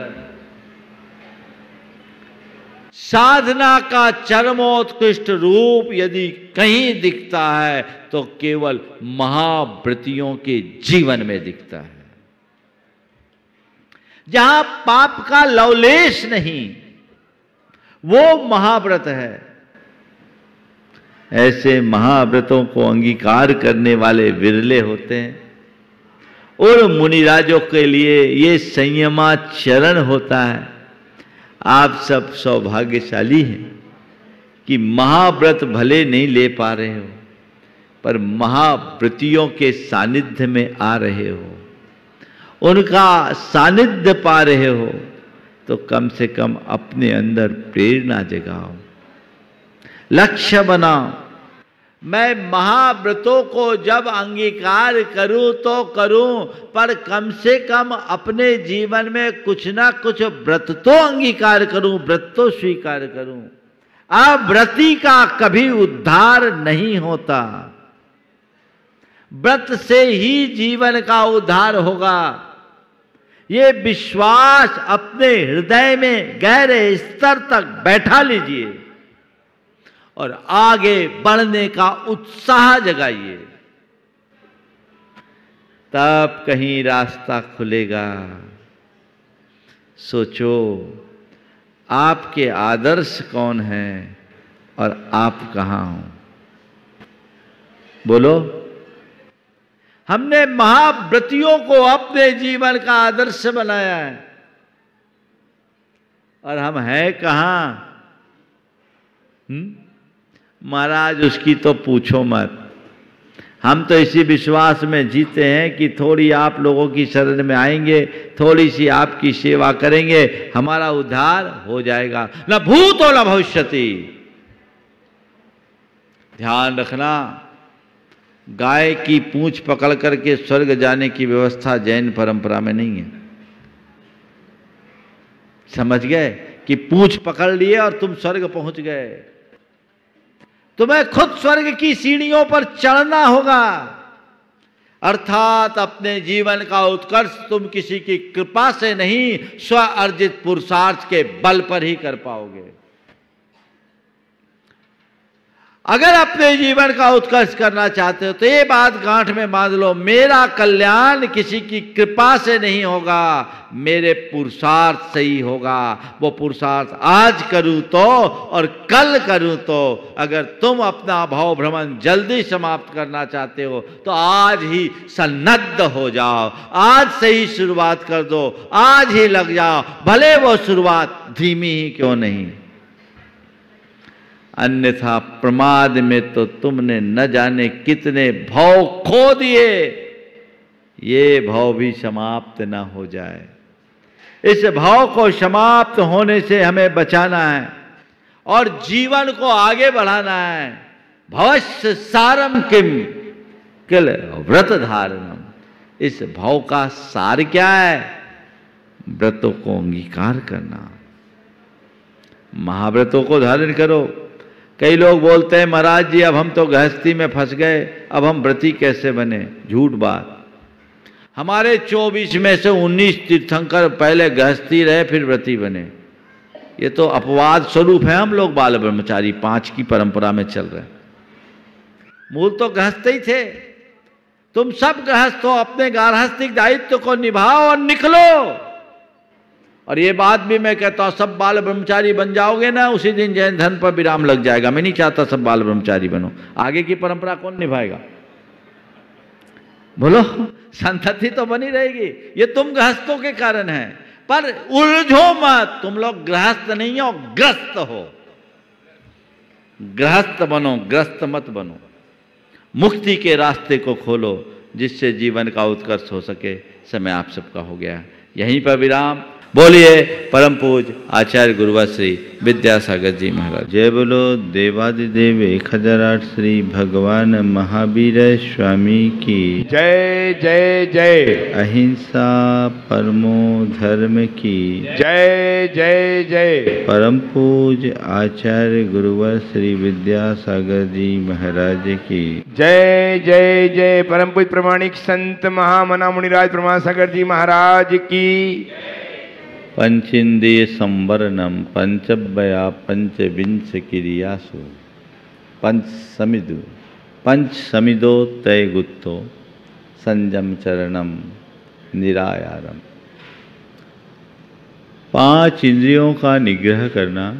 B: साधना का चरमोत्कृष्ट रूप यदि कहीं दिखता है तो केवल महाव्रतियों के जीवन में दिखता है, जहां पाप का लवलेश नहीं, वो महाव्रत है। ऐसे महाव्रतों को अंगीकार करने वाले विरले होते हैं। और मुनिराजों के लिए ये संयमाचरण होता है। आप सब सौभाग्यशाली हैं कि महाव्रत भले नहीं ले पा रहे हो, पर महाव्रतियों के सानिध्य में आ रहे हो, उनका सानिध्य पा रहे हो, तो कम से कम अपने अंदर प्रेरणा जगाओ, लक्ष्य बनाओ। मैं महाव्रतों को जब अंगीकार करूं तो करूं, पर कम से कम अपने जीवन में कुछ ना कुछ व्रत तो अंगीकार करूं, व्रत तो स्वीकार करूं। अव्रती का कभी उद्धार नहीं होता, व्रत से ही जीवन का उद्धार होगा। ये विश्वास अपने हृदय में गहरे स्तर तक बैठा लीजिए और आगे बढ़ने का उत्साह जगाइए, तब कहीं रास्ता खुलेगा। सोचो, आपके आदर्श कौन हैं और आप कहां हो? बोलो। हमने महाव्रतियों को अपने जीवन का आदर्श बनाया है, और हम हैं कहां? महाराज उसकी तो पूछो मत। हम तो इसी विश्वास में जीते हैं कि थोड़ी आप लोगों की शरण में आएंगे, थोड़ी सी आपकी सेवा करेंगे, हमारा उद्धार हो जाएगा। न भूतो न भविष्यति। ध्यान रखना, गाय की पूंछ पकड़ करके स्वर्ग जाने की व्यवस्था जैन परंपरा में नहीं है। समझ गए कि पूंछ पकड़ लिए और तुम स्वर्ग पहुंच गए। तुम्हें खुद स्वर्ग की सीढ़ियों पर चढ़ना होगा, अर्थात अपने जीवन का उत्कर्ष तुम किसी की कृपा से नहीं, स्व अर्जित पुरुषार्थ के बल पर ही कर पाओगे। अगर अपने जीवन का उत्कर्ष करना चाहते हो तो ये बात गांठ में बांध लो, मेरा कल्याण किसी की कृपा से नहीं होगा, मेरे पुरुषार्थ से ही होगा। वो पुरुषार्थ आज करूं तो और कल करूं तो। अगर तुम अपना भाव भ्रमण जल्दी समाप्त करना चाहते हो तो आज ही सन्नद्ध हो जाओ, आज से ही शुरुआत कर दो, आज ही लग जाओ, भले वो शुरुआत धीमी ही क्यों नहीं। अन्यथा प्रमाद में तो तुमने न जाने कितने भाव खो दिए, ये भाव भी समाप्त न हो जाए। इस भाव को समाप्त होने से हमें बचाना है और जीवन को आगे बढ़ाना है। भवस्य सारम किम किल व्रत धारणम। इस भाव का सार क्या है? व्रतों को अंगीकार करना, महाव्रतों को धारण करो। कई लोग बोलते हैं महाराज जी अब हम तो गृहस्थी में फंस गए, अब हम व्रती कैसे बने? झूठ बात। हमारे 24 में से 19 तीर्थंकर पहले गृहस्थी रहे फिर व्रती बने। ये तो अपवाद स्वरूप है, हम लोग बाल ब्रह्मचारी 5 की परंपरा में चल रहे हैं। मूल तो गृहस्थ ही थे। तुम सब गृहस्थ हो, अपने गार्हस्थ्यिक दायित्व को निभाओ और निकलो। और ये बात भी मैं कहता हूं, सब बाल ब्रह्मचारी बन जाओगे ना, उसी दिन जैन धर्म पर विराम लग जाएगा। मैं नहीं चाहता सब बाल ब्रह्मचारी बनो। आगे की परंपरा कौन निभाएगा? बोलो, संतति तो बनी रहेगी। ये तुम गृहस्थों के कारण है, पर उलझो मत। तुम लोग गृहस्थ नहीं हो, ग्रस्त हो। गृहस्थ बनो, ग्रस्त मत बनो। मुक्ति के रास्ते को खोलो जिससे जीवन का उत्कर्ष हो सके। समय आप सबका हो गया, यहीं पर विराम। बोलिए परम पूज आचार्य गुरुवर श्री विद्यासागर जी महाराज। जय बोलो देवादिदेव 1008 श्री भगवान महावीर स्वामी की
C: जय जय जय।
B: अहिंसा परमो धर्म की
C: जय जय जय।
B: परम पूज आचार्य गुरुवर श्री विद्यासागर जी महाराज की
C: जय जय जय। परम पूज प्रमाणिक संत महामना मुनिराज प्रमासागर जी महाराज की।
B: पंचेन्द्रिय संवरणम पंचव्या पंचविंश क्रियासु पंच समिदो तय गुत्तो संयम चरणम निरायारम। 5 इंद्रियों का निग्रह करना,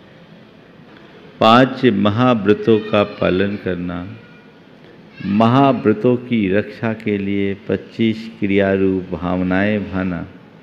B: 5 महाव्रतों का पालन करना, महाव्रतों की रक्षा के लिए 25 क्रियारूप भावनाएं भाना,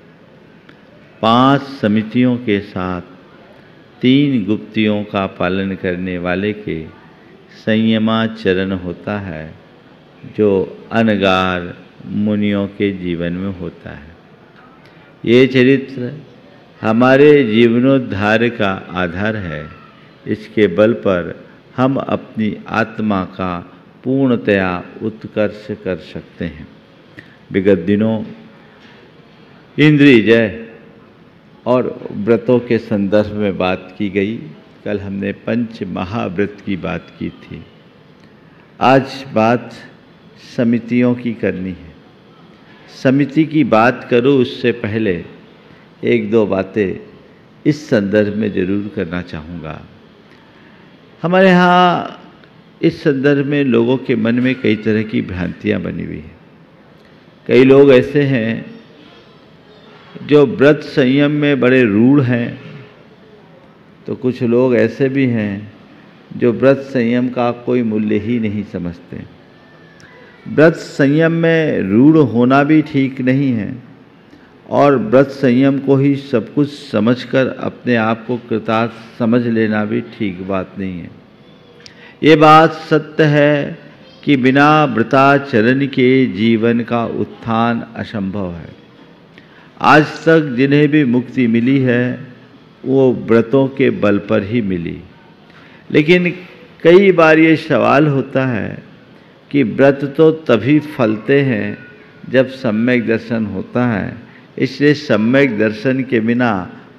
B: 5 समितियों के साथ 3 गुप्तियों का पालन करने वाले के संयमाचरण होता है, जो अनगार मुनियों के जीवन में होता है। ये चरित्र हमारे जीवनोद्धार का आधार है। इसके बल पर हम अपनी आत्मा का पूर्णतया उत्कर्ष कर सकते हैं। विगत दिनों इंद्रिय जय और व्रतों के संदर्भ में बात की गई। कल हमने 5 महाव्रत की बात की थी। आज बात समितियों की करनी है। समिति की बात करूँ उससे पहले 1-2 बातें इस संदर्भ में जरूर करना चाहूँगा। हमारे यहाँ इस संदर्भ में लोगों के मन में कई तरह की भ्रांतियाँ बनी हुई हैं। कई लोग ऐसे हैं जो व्रत संयम में बड़े रूढ़ हैं, तो कुछ लोग ऐसे भी हैं जो व्रत संयम का कोई मूल्य ही नहीं समझते। व्रत संयम में रूढ़ होना भी ठीक नहीं है और व्रत संयम को ही सब कुछ समझकर अपने आप को कृतार्थ समझ लेना भी ठीक बात नहीं है। ये बात सत्य है कि बिना व्रताचरण के जीवन का उत्थान असंभव है। आज तक जिन्हें भी मुक्ति मिली है वो व्रतों के बल पर ही मिली। लेकिन कई बार ये सवाल होता है कि व्रत तो तभी फलते हैं जब सम्यक दर्शन होता है, इसलिए सम्यक दर्शन के बिना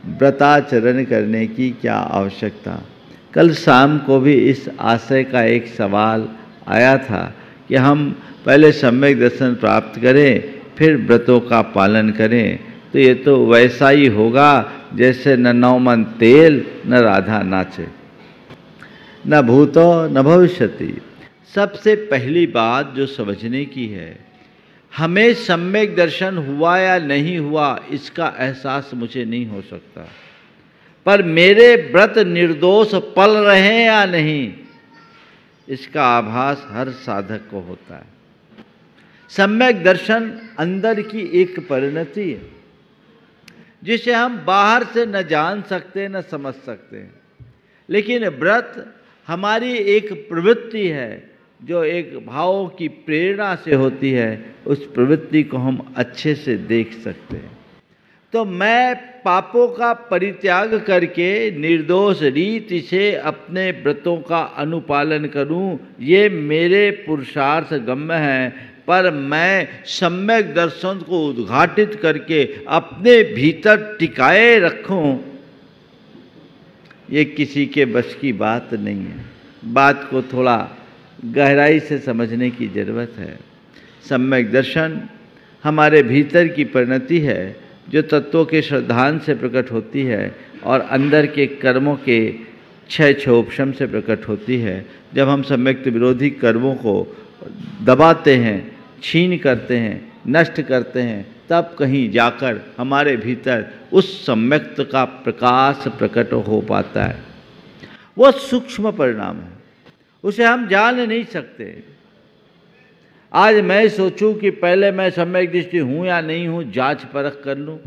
B: व्रताचरण करने की क्या आवश्यकता। कल शाम को भी इस आशय का एक सवाल आया था कि हम पहले सम्यक दर्शन प्राप्त करें फिर व्रतों का पालन करें, तो ये तो वैसा ही होगा जैसे न नौमन तेल न राधा नाचे, न भूतो न भविष्यति। सबसे पहली बात जो समझने की है, हमें सम्यक दर्शन हुआ या नहीं हुआ इसका एहसास मुझे नहीं हो सकता, पर मेरे व्रत निर्दोष पल रहे हैं या नहीं इसका आभास हर साधक को होता है। सम्यक दर्शन अंदर की एक परिणति है जिसे हम बाहर से न जान सकते न समझ सकते, लेकिन व्रत हमारी एक प्रवृत्ति है जो एक भाव की प्रेरणा से होती है, उस प्रवृत्ति को हम अच्छे से देख सकते हैं। तो मैं पापों का परित्याग करके निर्दोष रीति से अपने व्रतों का अनुपालन करूं, ये मेरे पुरुषार्थ गम्य है, पर मैं सम्यक दर्शन को उद्घाटित करके अपने भीतर टिकाए रखूं, ये किसी के बस की बात नहीं है। बात को थोड़ा गहराई से समझने की जरूरत है। सम्यक दर्शन हमारे भीतर की परिणति है जो तत्वों के श्रद्धान से प्रकट होती है और अंदर के कर्मों के क्षय क्षोभशम से प्रकट होती है। जब हम सम्यक विरोधी कर्मों को दबाते हैं, छीन करते हैं, नष्ट करते हैं, तब कहीं जाकर हमारे भीतर उस सम्यक्त का प्रकाश प्रकट हो पाता है। वो सूक्ष्म परिणाम है, उसे हम जान नहीं सकते। आज मैं सोचूं कि पहले मैं सम्यक दृष्टि हूं या नहीं हूं, जांच परख कर लूं,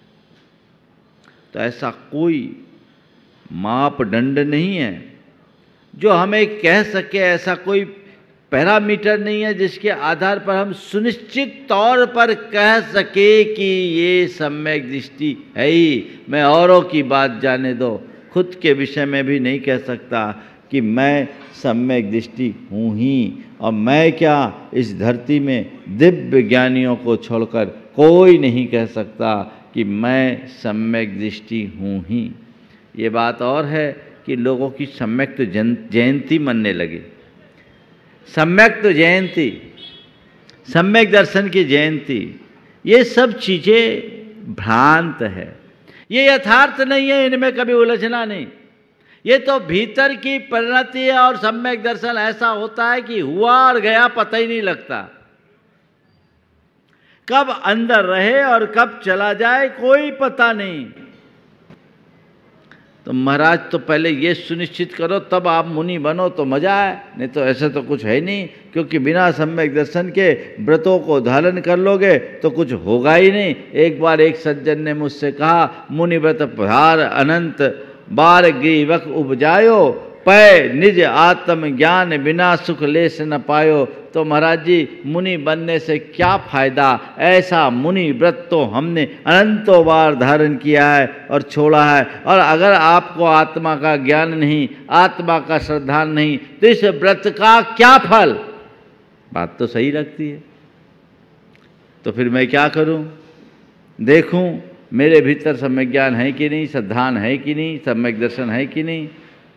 B: तो ऐसा कोई मापदंड नहीं है जो हमें कह सके, ऐसा कोई पैरामीटर नहीं है जिसके आधार पर हम सुनिश्चित तौर पर कह सके कि ये सम्यक दृष्टि है ही। मैं औरों की बात जाने दो, खुद के विषय में भी नहीं कह सकता कि मैं सम्यक दृष्टि हूँ ही, और मैं क्या इस धरती में दिव्य ज्ञानियों को छोड़कर कोई नहीं कह सकता कि मैं सम्यक दृष्टि हूँ ही। ये बात और है कि लोगों की सम्यक जयंती मनने लगे। सम्यक जयंती, सम्यक दर्शन की जयंती, ये सब चीज़ें भ्रांत है, ये यथार्थ नहीं है, इनमें कभी उलझना नहीं। ये तो भीतर की परिणति है और सम्यक दर्शन ऐसा होता है कि हुआ और गया पता ही नहीं लगता, कब अंदर रहे और कब चला जाए कोई पता नहीं। तो महाराज तो पहले ये सुनिश्चित करो तब आप मुनि बनो तो मजा है, नहीं तो ऐसे तो कुछ है नहीं, क्योंकि बिना सम्यक दर्शन के व्रतों को धारण कर लोगे तो कुछ होगा ही नहीं। एक बार एक सज्जन ने मुझसे कहा, मुनि व्रत भार अनंत बार ग्रीवक उपजायो, पै निज आत्म ज्ञान बिना सुख लेस न पायो। तो महाराज जी मुनि बनने से क्या फायदा, ऐसा मुनि व्रत तो हमने अनंतों बार धारण किया है और छोड़ा है, और अगर आपको आत्मा का ज्ञान नहीं, आत्मा का श्रद्धा नहीं, तो इस व्रत का क्या फल। बात तो सही लगती है, तो फिर मैं क्या करूं, देखूं मेरे भीतर सम्यक ज्ञान है कि नहीं, श्रद्धान है कि नहीं, सम्यक दर्शन है कि नहीं।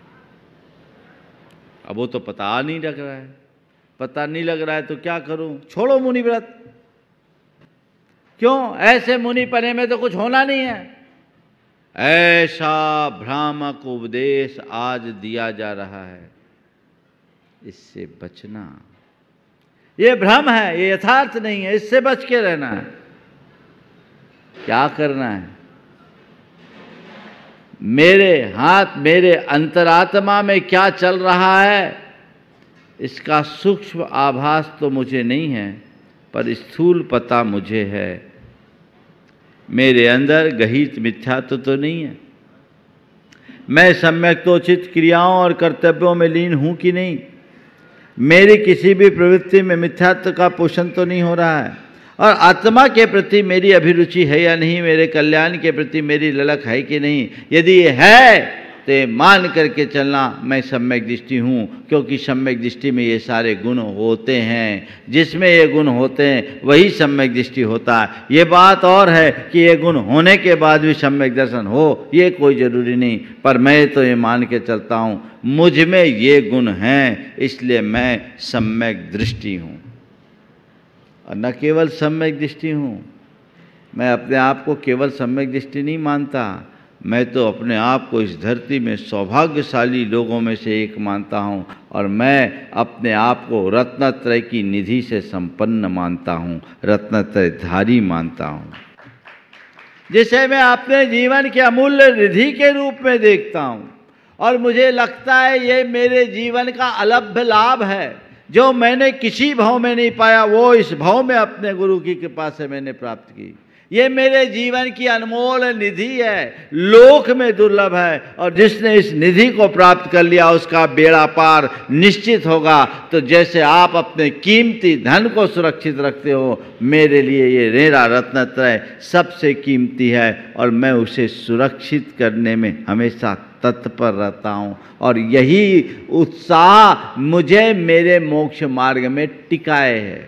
B: अब वो तो पता नहीं लग रहा है, पता नहीं लग रहा है तो क्या करूं, छोड़ो मुनि व्रत। क्यों, ऐसे मुनि पने में तो कुछ होना नहीं है। ऐसा भ्रामक उपदेश आज दिया जा रहा है, इससे बचना। ये भ्रम है, ये यथार्थ नहीं है, इससे बच के रहना है। क्या करना है, मेरे हाथ मेरे अंतरात्मा में क्या चल रहा है इसका सूक्ष्म आभास तो मुझे नहीं है, पर स्थूल पता मुझे है। मेरे अंदर गहित मिथ्यात्व तो नहीं है, मैं सम्यक्तोचित क्रियाओं और कर्तव्यों में लीन हूँ कि नहीं, मेरी किसी भी प्रवृत्ति में मिथ्यात्व का पोषण तो नहीं हो रहा है, और आत्मा के प्रति मेरी अभिरुचि है या नहीं, मेरे कल्याण के प्रति मेरी ललक है कि नहीं। यदि ये है तो ये मान करके चलना मैं सम्यक दृष्टि हूँ, क्योंकि सम्यक दृष्टि में ये सारे गुण होते हैं। जिसमें ये गुण होते हैं वही सम्यक दृष्टि होता है। ये बात और है कि ये गुण होने के बाद भी सम्यक दर्शन हो, ये कोई ज़रूरी नहीं, पर मैं तो ये मान के चलता हूँ मुझ में ये गुण हैं, इसलिए मैं सम्यक दृष्टि हूँ। और न केवल सम्यक दृष्टि हूँ, मैं अपने आप को केवल सम्यक दृष्टि नहीं मानता, मैं तो अपने आप को इस धरती में सौभाग्यशाली लोगों में से एक मानता हूँ, और मैं अपने आप को रत्नत्रय की निधि से संपन्न मानता हूँ, रत्नत्रयधारी मानता हूँ, जिसे मैं अपने जीवन के अमूल्य निधि के रूप में देखता हूँ। और मुझे लगता है ये मेरे जीवन का अलभ्य लाभ है, जो मैंने किसी भाव में नहीं पाया वो इस भाव में अपने गुरु की कृपा से मैंने प्राप्त की। ये मेरे जीवन की अनमोल निधि है, लोक में दुर्लभ है, और जिसने इस निधि को प्राप्त कर लिया उसका बेड़ा पार निश्चित होगा। तो जैसे आप अपने कीमती धन को सुरक्षित रखते हो, मेरे लिए ये मेरा रत्नत्रय सबसे कीमती है, और मैं उसे सुरक्षित करने में हमेशा तत्पर रहता हूँ, और यही उत्साह मुझे मेरे मोक्ष मार्ग में टिकाए है।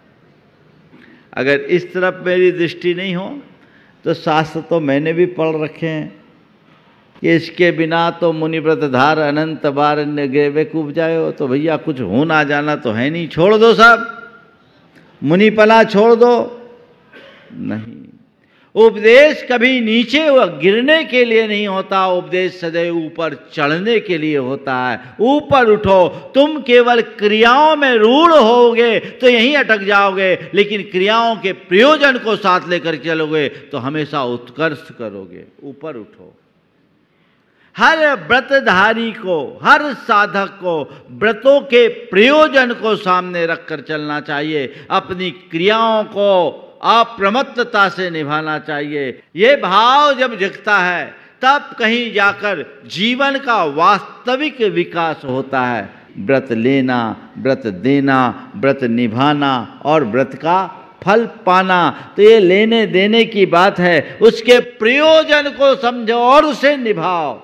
B: अगर इस तरफ मेरी दृष्टि नहीं हो तो शास्त्र तो मैंने भी पढ़ रखे हैं कि इसके बिना तो मुनिव्रत धार अनंत बार बेवकूफ उपजाए। तो भैया कुछ हो ना जाना तो है नहीं, छोड़ दो सब, मुनिपना छोड़ दो। नहीं, उपदेश कभी नीचे गिरने के लिए नहीं होता, उपदेश सदैव ऊपर चढ़ने के लिए होता है। ऊपर उठो, तुम केवल क्रियाओं में रूढ़ होगे तो यहीं अटक जाओगे, लेकिन क्रियाओं के प्रयोजन को साथ लेकर चलोगे तो हमेशा उत्कर्ष करोगे। ऊपर उठो। हर व्रतधारी को, हर साधक को व्रतों के प्रयोजन को सामने रखकर चलना चाहिए, अपनी क्रियाओं को अप्रमत्तता से निभाना चाहिए। ये भाव जब जगता है तब कहीं जाकर जीवन का वास्तविक विकास होता है। व्रत लेना, व्रत देना, व्रत निभाना और व्रत का फल पाना, तो ये लेने देने की बात है। उसके प्रयोजन को समझो और उसे निभाओ।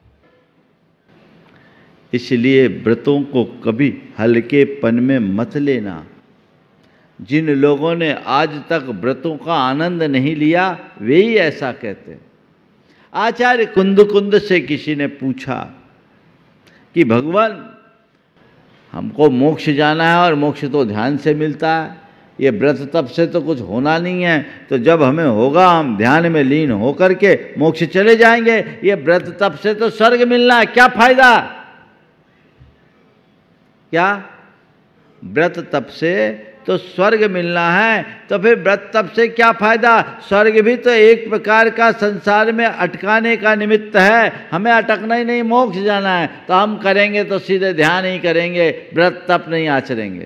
B: इसलिए व्रतों को कभी हल्केपन में मत लेना। जिन लोगों ने आज तक व्रतों का आनंद नहीं लिया वे ही ऐसा कहते। आचार्य कुंद से किसी ने पूछा कि भगवान हमको मोक्ष जाना है और मोक्ष तो ध्यान से मिलता है, ये व्रत तप से तो कुछ होना नहीं है, तो जब हमें होगा हम ध्यान में लीन होकर के मोक्ष चले जाएंगे, ये व्रत तप से तो स्वर्ग मिलना है, क्या फायदा? क्या व्रत तप से तो स्वर्ग मिलना है, तो फिर व्रत तप से क्या फायदा? स्वर्ग भी तो एक प्रकार का संसार में अटकाने का निमित्त है, हमें अटकना ही नहीं, मोक्ष जाना है, तो हम करेंगे तो सीधे ध्यान ही करेंगे, व्रत तप नहीं आचरेंगे।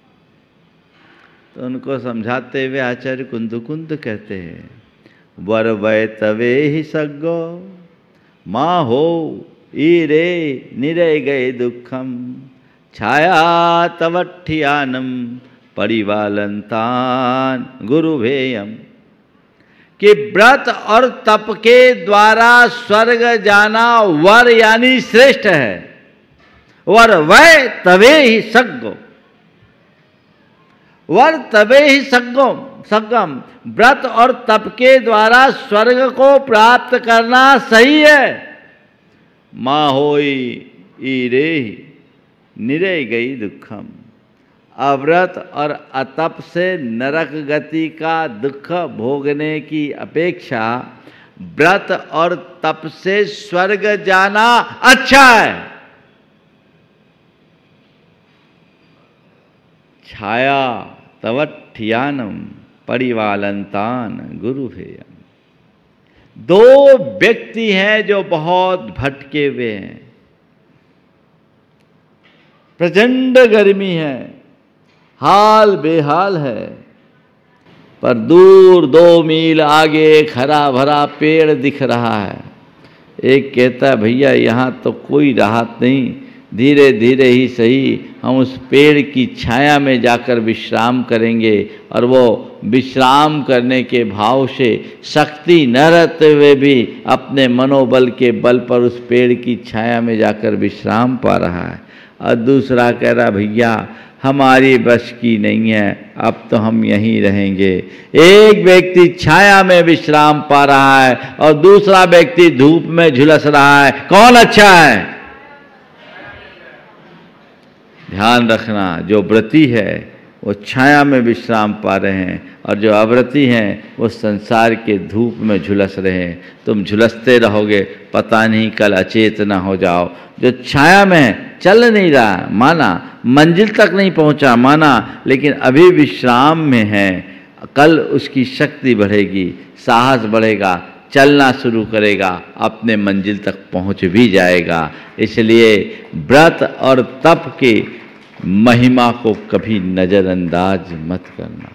B: तो उनको समझाते हुए आचार्य कुंद कहते हैं, वर वै तवे ही सग्गो माँ हो ईरे निरे गए दुखम छाया तवठियानम परिवालंतान गुरुभेयम। कि व्रत और तप के द्वारा स्वर्ग जाना वर यानी श्रेष्ठ है। वर वै तवे ही सग्गो, वर तवे ही सग्गम, व्रत और तप के द्वारा स्वर्ग को प्राप्त करना सही है। माँ होई ईरे निरे गई दुखम, अव्रत और अतप से नरक गति का दुख भोगने की अपेक्षा व्रत और तप से स्वर्ग जाना अच्छा है। छाया तवठियानम परिवालंतान गुरुभेयम। दो व्यक्ति हैं जो बहुत भटके हुए हैं, प्रचंड गर्मी है, हाल बेहाल है, पर दूर 2 मील आगे एक हरा भरा पेड़ दिख रहा है। एक कहता है भैया यहाँ तो कोई राहत नहीं, धीरे धीरे ही सही हम उस पेड़ की छाया में जाकर विश्राम करेंगे और वो विश्राम करने के भाव से शक्ति न रहते हुए भी अपने मनोबल के बल पर उस पेड़ की छाया में जाकर विश्राम पा रहा है। और दूसरा कह रहा भैया हमारी बस की नहीं है, अब तो हम यहीं रहेंगे। एक व्यक्ति छाया में विश्राम पा रहा है और दूसरा व्यक्ति धूप में झुलस रहा है, कौन अच्छा है? ध्यान रखना, जो व्रती है वो छाया में विश्राम पा रहे हैं और जो अव्रती हैं वो संसार के धूप में झुलस रहे हैं। तुम झुलसते रहोगे, पता नहीं कल अचेत न हो जाओ। जो छाया में चल नहीं रहा माना, मंजिल तक नहीं पहुंचा माना, लेकिन अभी विश्राम में है, कल उसकी शक्ति बढ़ेगी, साहस बढ़ेगा, चलना शुरू करेगा, अपने मंजिल तक पहुंच भी जाएगा। इसलिए व्रत और तप के महिमा को कभी नजरअंदाज मत करना।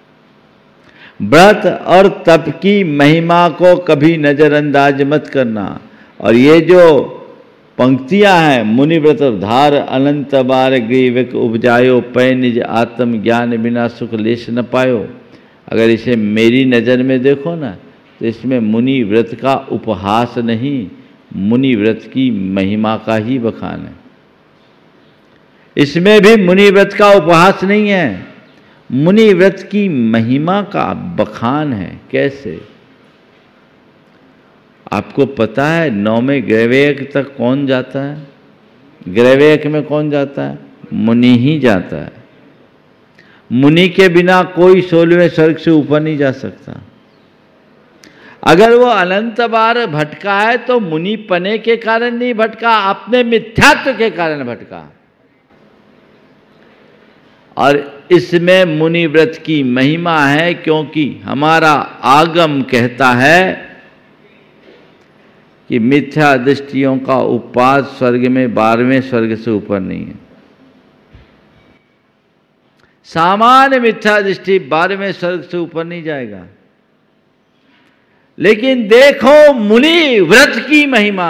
B: व्रत और तप की महिमा को कभी नजरअंदाज मत करना। और ये जो पंक्तियां हैं, मुनि व्रत धार अनंत बार ग्रीवक उपजायो, पै निज आत्म ज्ञान बिना सुख लेश न पायो। अगर इसे मेरी नज़र में देखो ना तो इसमें मुनि व्रत का उपहास नहीं, मुनि व्रत की महिमा का ही बखान है। इसमें भी मुनि व्रत का उपहास नहीं है, मुनि व्रत की महिमा का बखान है। कैसे? आपको पता है 9वें ग्रैवेयक तक कौन जाता है? ग्रैवेयक में कौन जाता है? मुनि ही जाता है। मुनि के बिना कोई 16वें स्वर्ग से ऊपर नहीं जा सकता। अगर वो अनंत बार भटका है तो मुनि पने के कारण नहीं भटका, अपने मिथ्यात्व के कारण भटका। और इसमें मुनि व्रत की महिमा है, क्योंकि हमारा आगम कहता है कि मिथ्या दृष्टियों का उपवास स्वर्ग में 12वें स्वर्ग से ऊपर नहीं है। सामान्य मिथ्या दृष्टि 12वें स्वर्ग से ऊपर नहीं जाएगा। लेकिन देखो मुनि व्रत की महिमा,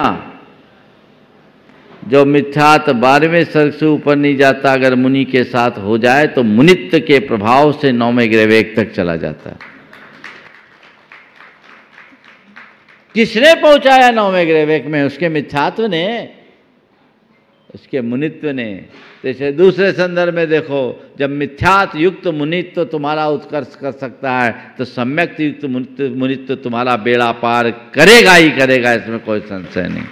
B: जो मिथ्यात 12वें स्वर्ग से ऊपर नहीं जाता, अगर मुनि के साथ हो जाए तो मुनित्व के प्रभाव से 9वें ग्रैवेयक तक चला जाता है। किसने पहुंचाया 9वें ग्रैवेयक में? उसके मिथ्यात्व ने, उसके मुनित्व ने। जैसे दूसरे संदर्भ में देखो, जब मिथ्यात्व युक्त मुनित्व तुम्हारा उत्कर्ष कर सकता है तो सम्यक युक्त मुनित्व तुम्हारा बेड़ा पार करेगा ही करेगा, इसमें कोई संशय नहीं।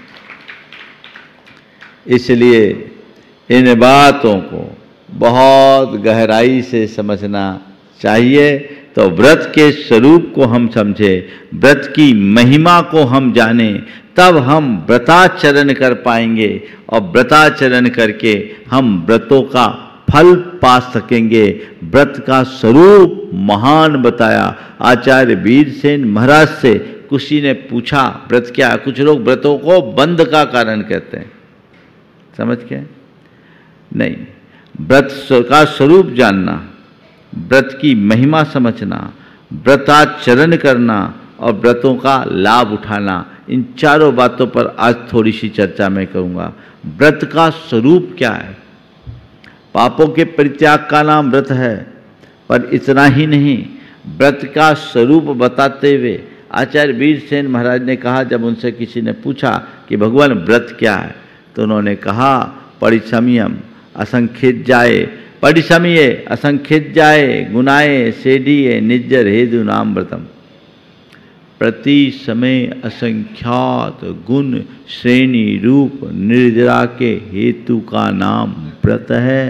B: इसलिए इन बातों को बहुत गहराई से समझना चाहिए। तो व्रत के स्वरूप को हम समझें, व्रत की महिमा को हम जानें, तब हम व्रताचरण कर पाएंगे और व्रताचरण करके हम व्रतों का फल पा सकेंगे। व्रत का स्वरूप महान बताया आचार्य वीरसेन महाराज से। किसी ने पूछा व्रत क्या? कुछ लोग व्रतों को बंध का कारण कहते हैं, समझ के? नहीं, व्रत का स्वरूप जानना, व्रत की महिमा समझना, व्रताचरण करना और व्रतों का लाभ उठाना, इन चारों बातों पर आज थोड़ी सी चर्चा मैं करूँगा। व्रत का स्वरूप क्या है? पापों के परित्याग का नाम व्रत है। पर इतना ही नहीं, व्रत का स्वरूप बताते हुए आचार्य वीरसेन महाराज ने कहा, जब उनसे किसी ने पूछा कि भगवान व्रत क्या है, तो उन्होंने कहा परिसमयम असंख्यित जाए, परिसमये असंख्यित जाए, गुनाए सेडिये निज्जर हेतु नाम व्रतम। प्रति समय असंख्यात गुण श्रेणी रूप निर्जरा के हेतु का नाम व्रत है।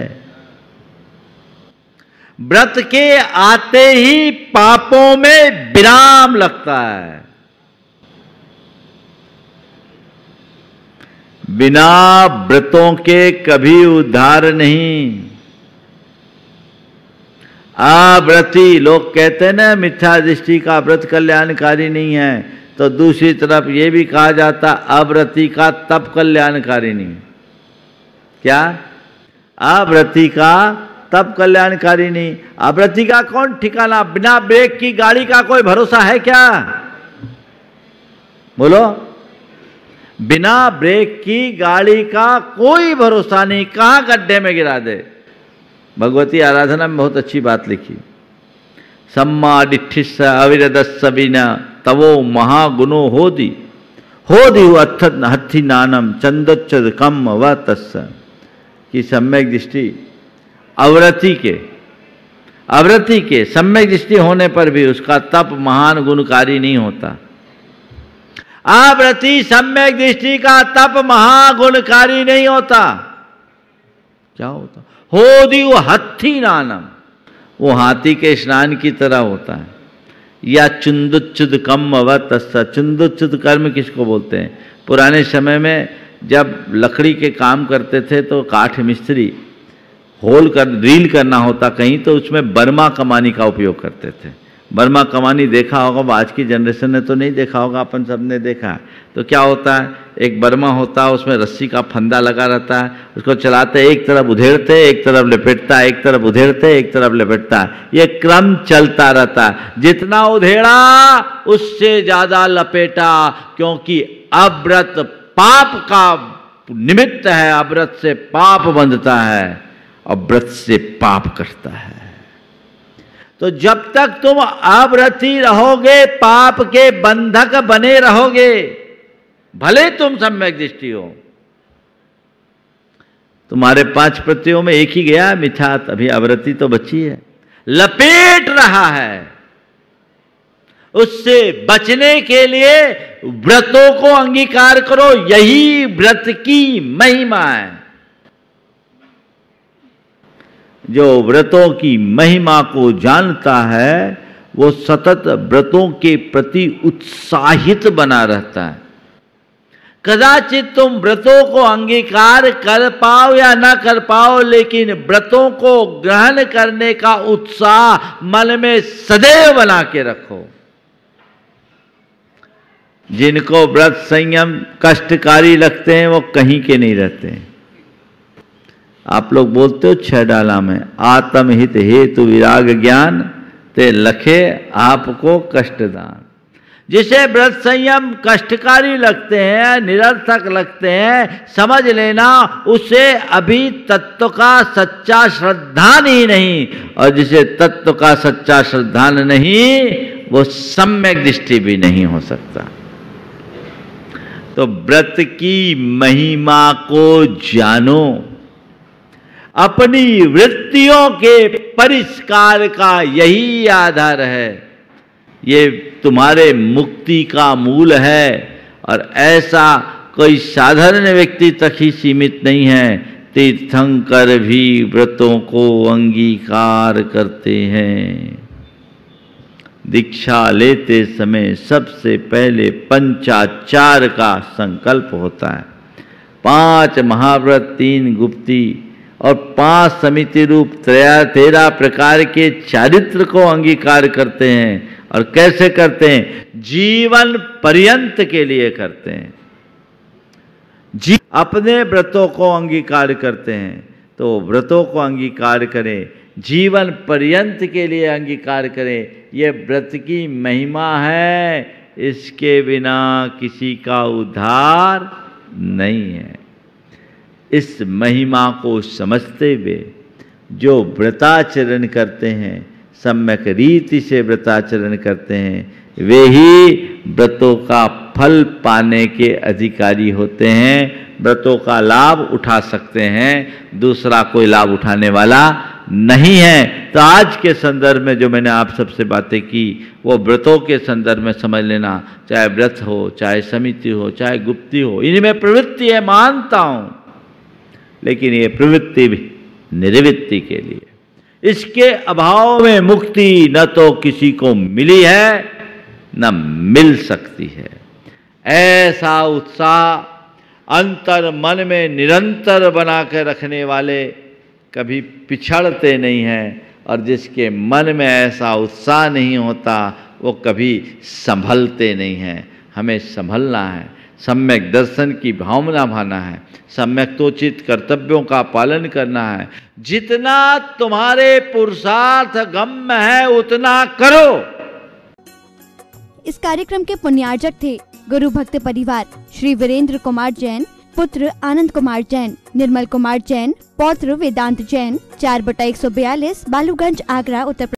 B: व्रत के आते ही पापों में विराम लगता है। बिना व्रतों के कभी उद्धार नहीं। अव्रती लोग कहते हैं ना, मिथ्या दृष्टि का व्रत कल्याणकारी नहीं है, तो दूसरी तरफ ये भी कहा जाता अव्रती का तप कल्याणकारी नहीं। क्या? अव्रती का तप कल्याणकारी नहीं। अव्रती का कौन ठिकाना? बिना ब्रेक की गाड़ी का कोई भरोसा है क्या? बोलो। बिना ब्रेक की गाड़ी का कोई भरोसा नहीं, कहाँ गड्ढे में गिरा दे। भगवती आराधना में बहुत अच्छी बात लिखी, सम्मा डिठिस अविरदस्स बिना तवो महागुणो होदी हत्थि नानम चंदोच्चद कम व तस्स, कि सम्यक दृष्टि अवरति के सम्यक दृष्टि होने पर भी उसका तप महान गुणकारी नहीं होता। आवृत्ति सम्यक दृष्टि का तप महागुणकारी नहीं होता। क्या होता? होदी वो हत्थी नानम, वो हाथी के स्नान की तरह होता है। या चुंदुच्चुद कम व तस्सा, चुंदुच्चुद कर्म किसको बोलते हैं? पुराने समय में जब लकड़ी के काम करते थे तो काठ मिस्त्री ड्रिल करना होता कहीं, तो उसमें बर्मा कमानी का उपयोग करते थे। बर्मा कमानी देखा होगा, आज की जनरेशन ने तो नहीं देखा होगा, अपन सब ने देखा है। तो क्या होता है, एक बर्मा होता है, उसमें रस्सी का फंदा लगा रहता है, उसको चलाते एक तरफ उधेड़ते एक तरफ लपेटता है, एक तरफ उधेड़ते एक तरफ लपेटता है, ये क्रम चलता रहता है। जितना उधेड़ा उससे ज्यादा लपेटा, क्योंकि अव्रत पाप का निमित्त है, अव्रत से पाप बंधता है, अव्रत से पाप करता है। तो जब तक तुम अव्रती रहोगे, पाप के बंधक बने रहोगे, भले तुम सम्यक दृष्टि हो। तुम्हारे 5 प्रत्ययों में एक ही गया मिथ्यात, अभी अव्रती तो बची है, लपेट रहा है। उससे बचने के लिए व्रतों को अंगीकार करो, यही व्रत की महिमा है। जो व्रतों की महिमा को जानता है वो सतत व्रतों के प्रति उत्साहित बना रहता है। कदाचित तुम व्रतों को अंगीकार कर पाओ या ना कर पाओ, लेकिन व्रतों को ग्रहण करने का उत्साह मन में सदैव बना के रखो। जिनको व्रत संयम कष्टकारी लगते हैं वो कहीं के नहीं रहते हैं। आप लोग बोलते हो 6 डाला में, आत्महित हेतु विराग ज्ञान ते लखे आपको कष्टदान। जिसे व्रत संयम कष्टकारी लगते हैं, निरर्थक लगते हैं, समझ लेना उसे अभी तत्व का सच्चा श्रद्धान ही नहीं, और जिसे तत्व का सच्चा श्रद्धान नहीं वो सम्यक दृष्टि भी नहीं हो सकता। तो व्रत की महिमा को जानो, अपनी वृत्तियों के परिष्कार का यही आधार है, ये तुम्हारे मुक्ति का मूल है। और ऐसा कोई साधारण व्यक्ति तक ही सीमित नहीं है, तीर्थंकर भी व्रतों को अंगीकार करते हैं। दीक्षा लेते समय सबसे पहले पंचाचार का संकल्प होता है। 5 महाव्रत, 3 गुप्ती और 5 समिति रूप 13 प्रकार के चारित्र को अंगीकार करते हैं। और कैसे करते हैं? जीवन पर्यंत के लिए करते हैं। अपने व्रतों को अंगीकार करते हैं, तो व्रतों को अंगीकार करें, जीवन पर्यंत के लिए अंगीकार करें। ये व्रत की महिमा है, इसके बिना किसी का उद्धार नहीं है। इस महिमा को समझते हुए जो व्रताचरण करते हैं, सम्यक रीति से व्रताचरण करते हैं, वे ही व्रतों का फल पाने के अधिकारी होते हैं, व्रतों का लाभ उठा सकते हैं, दूसरा कोई लाभ उठाने वाला नहीं है। तो आज के संदर्भ में जो मैंने आप सबसे बातें की वो व्रतों के संदर्भ में समझ लेना, चाहे व्रत हो, चाहे समिति हो, चाहे गुप्ती हो, इनमें प्रवृत्ति है, मानता हूं, लेकिन ये प्रवृत्ति भी निर्वृत्ति के लिए, इसके अभाव में मुक्ति न तो किसी को मिली है न मिल सकती है। ऐसा उत्साह अंतर मन में निरंतर बना कर रखने वाले कभी पिछड़ते नहीं हैं, और जिसके मन में ऐसा उत्साह नहीं होता वो कभी संभलते नहीं हैं। हमें संभलना है, सम्यक दर्शन की भावना भाना है, सम्यक्तोचित कर्तव्यों का पालन करना है। जितना तुम्हारे पुरुषार्थ गम्य है उतना करो।
A: इस कार्यक्रम के पुण्यार्जक थे गुरु भक्त परिवार श्री वीरेंद्र कुमार जैन, पुत्र आनंद कुमार जैन, निर्मल कुमार जैन, पौत्र वेदांत जैन, 4/142, बालूगंज, आगरा, उत्तर प्रदेश।